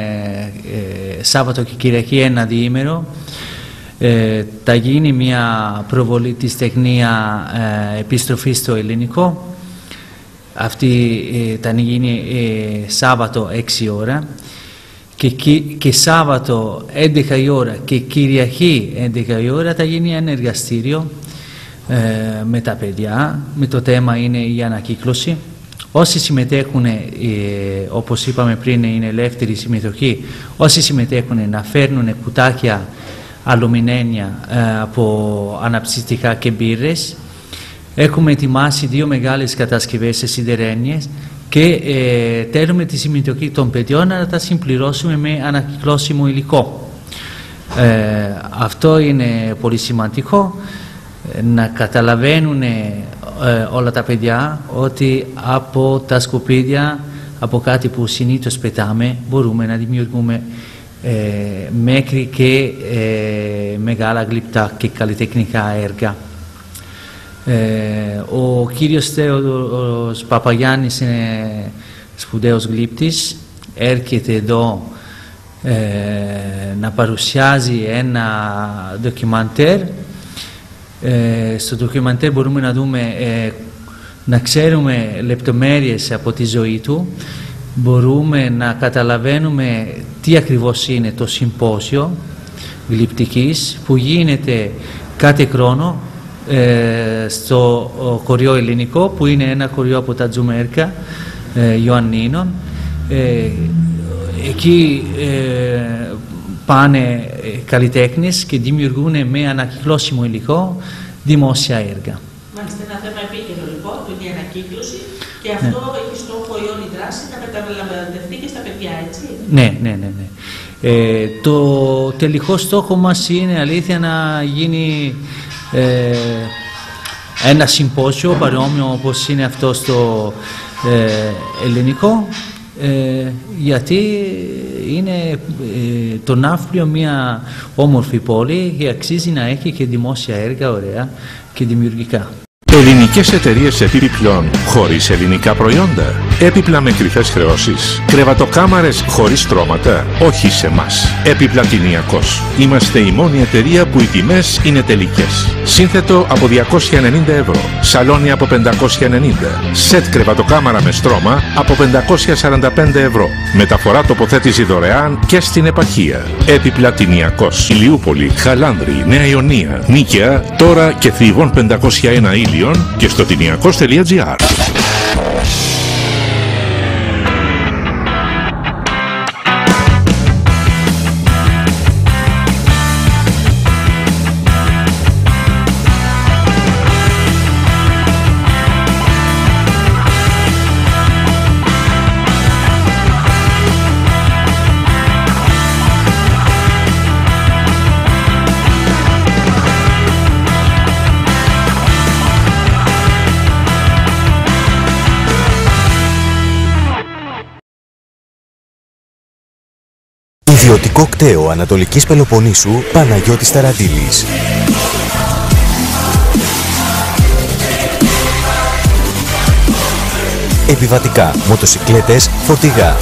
ε, Σάββατο και Κυριακή ένα διήμερο. Ε, θα γίνει μια προβολή της τεχνία ε, επιστροφή στο ελληνικό. Αυτή ε, θα γίνει ε, Σάββατο έξι ώρα. Και, και Σάββατο έντεκα η ώρα και Κυριακή έντεκα η ώρα θα γίνει ένα εργαστήριο ε, με τα παιδιά, με το θέμα είναι η ανακύκλωση. Όσοι συμμετέχουν, ε, όπως είπαμε πριν, είναι ελεύθερη συμμετοχή. Όσοι συμμετέχουν να φέρνουν κουτάκια αλουμινένια ε, από αναψυστικά και μπύρες. Έχουμε ετοιμάσει δύο μεγάλες κατασκευές σε σιδερένιες και ε, θέλουμε τη συμμετοχή των παιδιών να τα συμπληρώσουμε με ανακυκλώσιμο υλικό. Ε, αυτό είναι πολύ σημαντικό, να καταλαβαίνουν ε, όλα τα παιδιά ότι από τα σκουπίδια, από κάτι που συνήθως πετάμε, μπορούμε να δημιουργούμε ε, μέχρι και ε, μεγάλα γλυπτά και καλλιτεχνικά έργα. Ε, ο κύριος Θεόδωρος Παπαγιάννης είναι σπουδαίος γλύπτης, έρχεται εδώ ε, να παρουσιάζει ένα ντοκιμαντέρ. Ε, στο ντοκιμαντέρ μπορούμε να δούμε, ε, να ξέρουμε λεπτομέρειες από τη ζωή του, μπορούμε να καταλαβαίνουμε τι ακριβώς είναι το συμπόσιο γλυπτικής που γίνεται κάθε χρόνο Ε, στο χωριό ελληνικό, που είναι ένα χωριό από τα Τζουμέρκα ε, Ιωαννίνων. Ε, εκεί ε, πάνε ε, καλλιτέχνες και δημιουργούν με ανακυκλώσιμο υλικό δημόσια έργα. Μάλιστα, ένα θέμα επίκαιρο λοιπόν, που είναι η ανακύκλωση, και αυτό ναι. έχει στόχο η όλη δράση να μεταλαμβανευτεί και στα παιδιά, έτσι. Ναι, ναι, ναι. ναι. Ε, το τελικό στόχο μας είναι, αλήθεια, να γίνει Ε, ένα συμπόσιο παρόμοιο όπως είναι αυτό στο ε, ελληνικό, ε, γιατί είναι ε, το Ναύπλιο μια όμορφη πόλη και αξίζει να έχει και δημόσια έργα ωραία και δημιουργικά. Ελληνικές εταιρείες επιπλέον χωρίς ελληνικά προϊόντα. Έπιπλα με κρυφές χρεώσεις. Κρεβατοκάμαρες χωρίς στρώματα. Όχι σε μας. Επιπλατηνιακός. Είμαστε η μόνη εταιρεία που οι τιμές είναι τελικές. Σύνθετο από διακόσια ενενήντα ευρώ. Σαλόνι από πεντακόσια ενενήντα. Σετ κρεβατοκάμαρα με στρώμα από πεντακόσια σαράντα πέντε ευρώ. Μεταφορά τοποθέτηση δωρεάν και στην επαρχία. Επιπλατηνιακός. Ηλιούπολη, Χαλάνδρη, Νέα Ιωνία, Νίκαια, τώρα και Θηβών πεντακόσια ένα Ήλιον και στο τηνιακός τελεία τζι άρ. Ιδιωτικό κτέο Ανατολικής Πελοποννήσου Παναγιώτης Ταραντήλης. Επιβατικά, μοτοσικλέτες, φορτηγά.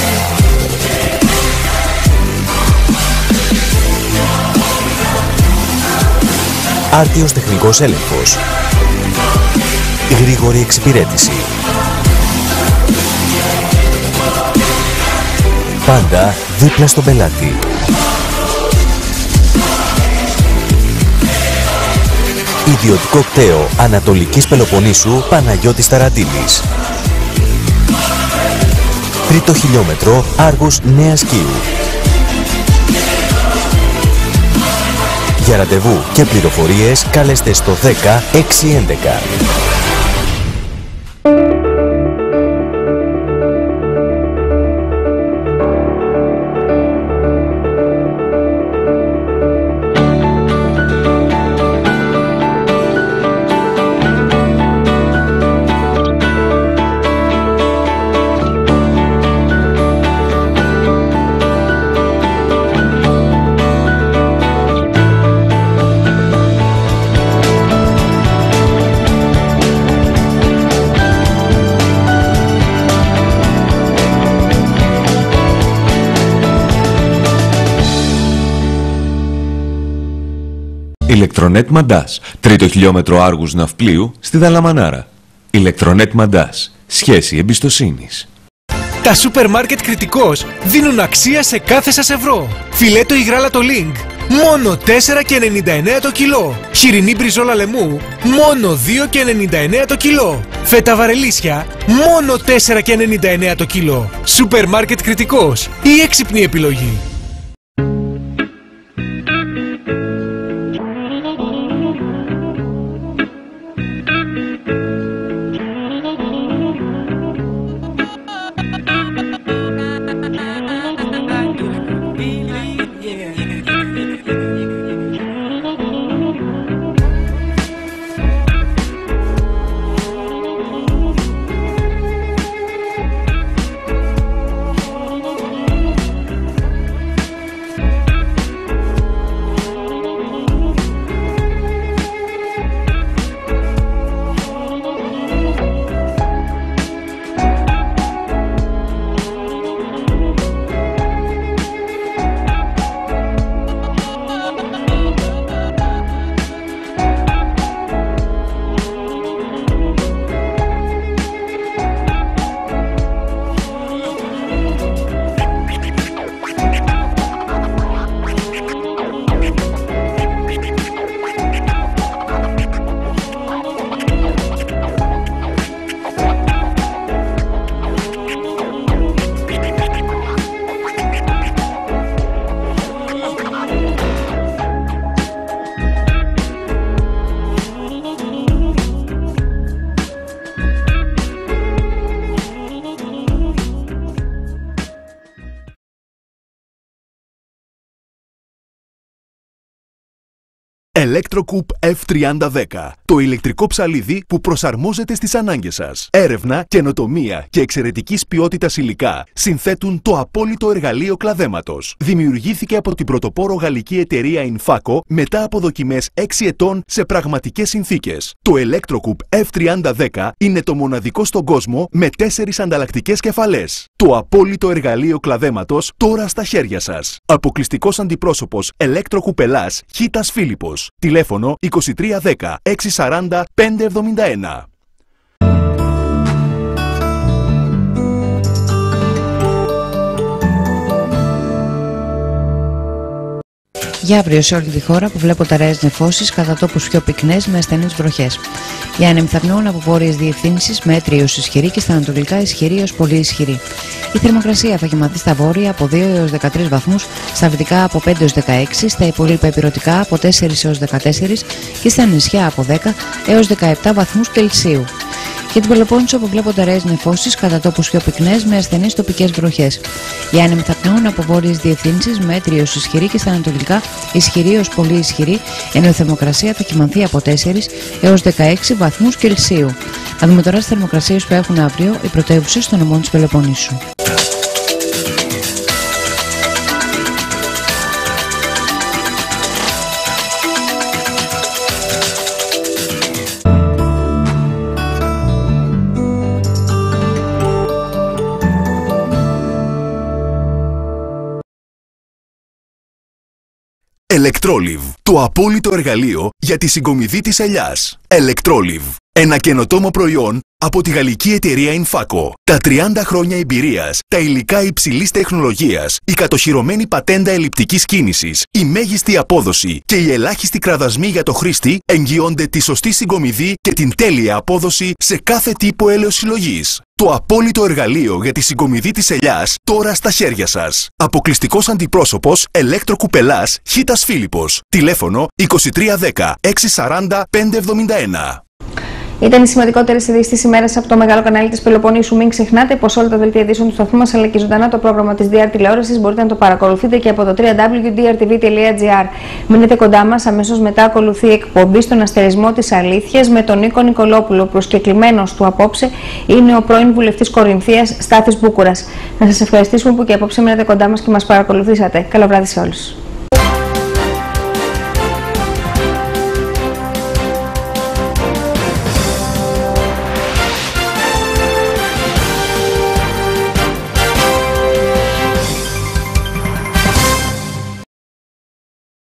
Άρτιος τεχνικός έλεγχος. Γρήγορη εξυπηρέτηση. Πάντα δίπλα στον πελάτη. Ιδιωτικό κτέο Ανατολικής Πελοποννήσου Παναγιώτης Ταραντήλης. Τρίτο χιλιόμετρο Άργους Νέας Κοίου. Για ραντεβού και πληροφορίες καλέστε στο δέκα έξι έντεκα. Ηλεκτρονέτ Μαντάς, τρίτο χιλιόμετρο Άργους Ναυπλίου στη Δαλαμανάρα. Ηλεκτρονέτ Μαντάς, σχέση εμπιστοσύνης. Τα σούπερ μάρκετ Κρητικός δίνουν αξία σε κάθε σας ευρώ. Φιλέτο ή γράλατο Link, μόνο τέσσερα και ενενήντα εννέα το κιλό. Χοιρινή μπριζόλα λεμού, μόνο δύο και ενενήντα εννέα το κιλό. Φέτα βαρελίσια, μόνο τέσσερα και ενενήντα εννέα το κιλό. Σούπερ μάρκετ Κρητικός, η έξυπνη επιλογή. Electrocoup εφ τριάντα δέκα. Το ηλεκτρικό ψαλίδι που προσαρμόζεται στις ανάγκες σας. Έρευνα, καινοτομία και εξαιρετικής ποιότητας υλικά συνθέτουν το απόλυτο εργαλείο κλαδέματος. Δημιουργήθηκε από την πρωτοπόρο γαλλική εταιρεία Infaco μετά από δοκιμές έξι ετών σε πραγματικές συνθήκες. Το Electrocoup εφ τριάντα δέκα είναι το μοναδικό στον κόσμο με τέσσερις ανταλλακτικές κεφαλές. Το απόλυτο εργαλείο κλαδέματος τώρα στα χέρια σας. Αποκλειστικός αντιπρόσωπος Electrocoup Ελλάς Χίτας Φίλιππος. Τηλέφωνο είκοσι τρία δέκα εξακόσια σαράντα πεντακόσια εβδομήντα ένα. Για αύριο σε όλη τη χώρα που βλέπω ταραιές νεφώσεις, κατά τόπους πιο πυκνές με ασθενείς βροχές. Οι άνεμοι θα πνέουν από βόρειες διευθύνσεις μέτρη ως ισχυρή και στα ανατολικά ισχυρή ως πολύ ισχυρή. Η θερμοκρασία θα κοιμαθεί στα βόρεια από δύο έως δεκατρείς βαθμούς, στα δυτικά από πέντε έως δεκαέξι, στα υπόλοιπα υπηρετικά από τέσσερα έως δεκατέσσερα και στα νησιά από δέκα έως δεκαεπτά βαθμούς Κελσίου. Για την Πελοπόννησο αποβλέπονται ταραιές νεφώσεις, κατά τόπους πιο πυκνές με ασθενείς τοπικές βροχές. Οι άνεμοι θα πνέουν από βόρειες διευθύνσεις μέτρη ως ισχυρή και στα ανατολικά ισχυρή ως πολύ ισχυρή, ενώ η θερμοκρασία θα κυμανθεί από τέσσερα έως δεκαέξι βαθμούς Κελσίου. Θα δούμε τώρα τις θερμοκρασίες που έχουν αύριο οι πρωτεύουσες των νομών της Πελοποννήσου. Electroliv, το απόλυτο εργαλείο για τη συγκομιδή της ελιάς. Electroliv, ένα καινοτόμο προϊόν από τη γαλλική εταιρεία Infaco. Τα τριάντα χρόνια εμπειρίας, τα υλικά υψηλής τεχνολογίας, η κατοχυρωμένη πατέντα ελλειπτικής κίνησης, η μέγιστη απόδοση και οι ελάχιστοι κραδασμοί για το χρήστη εγγυώνται τη σωστή συγκομιδή και την τέλεια απόδοση σε κάθε τύπο ελαιοσυλλογής. Το απόλυτο εργαλείο για τη συγκομιδή της ελιάς τώρα στα χέρια σας. Αποκλειστικός αντιπρόσωπος Electrocoup Ελλάς Χίτας Φίλιππος. Τηλέφωνο είκοσι τρία δέκα εξακόσια σαράντα πεντακόσια εβδομήντα ένα. Ήταν οι σημαντικότερες ειδήσεις της ημέρας από το μεγάλο κανάλι της Πελοποννήσου. Μην ξεχνάτε πως όλα τα δελτία ειδήσεων του σταθμού μας αλλά και ζωντανά το πρόγραμμα της ντι αρ τηλεόρασης μπορείτε να το παρακολουθείτε και από το double-u double-u double-u τελεία ντι αρ τι βι τελεία τζι άρ. Μείνετε κοντά μας, αμέσως μετά ακολουθεί η εκπομπή στον αστερισμό της αλήθειας με τον Νίκο Νικολόπουλο. Προσκεκλημένος του απόψε είναι ο πρώην βουλευτής Κορινθίας Στάθης Μπούκουρας. Να σας ευχαριστήσουμε που και απόψε μείνατε κοντά μας και μας παρακολουθήσατε. Καλό βράδυ σε όλους.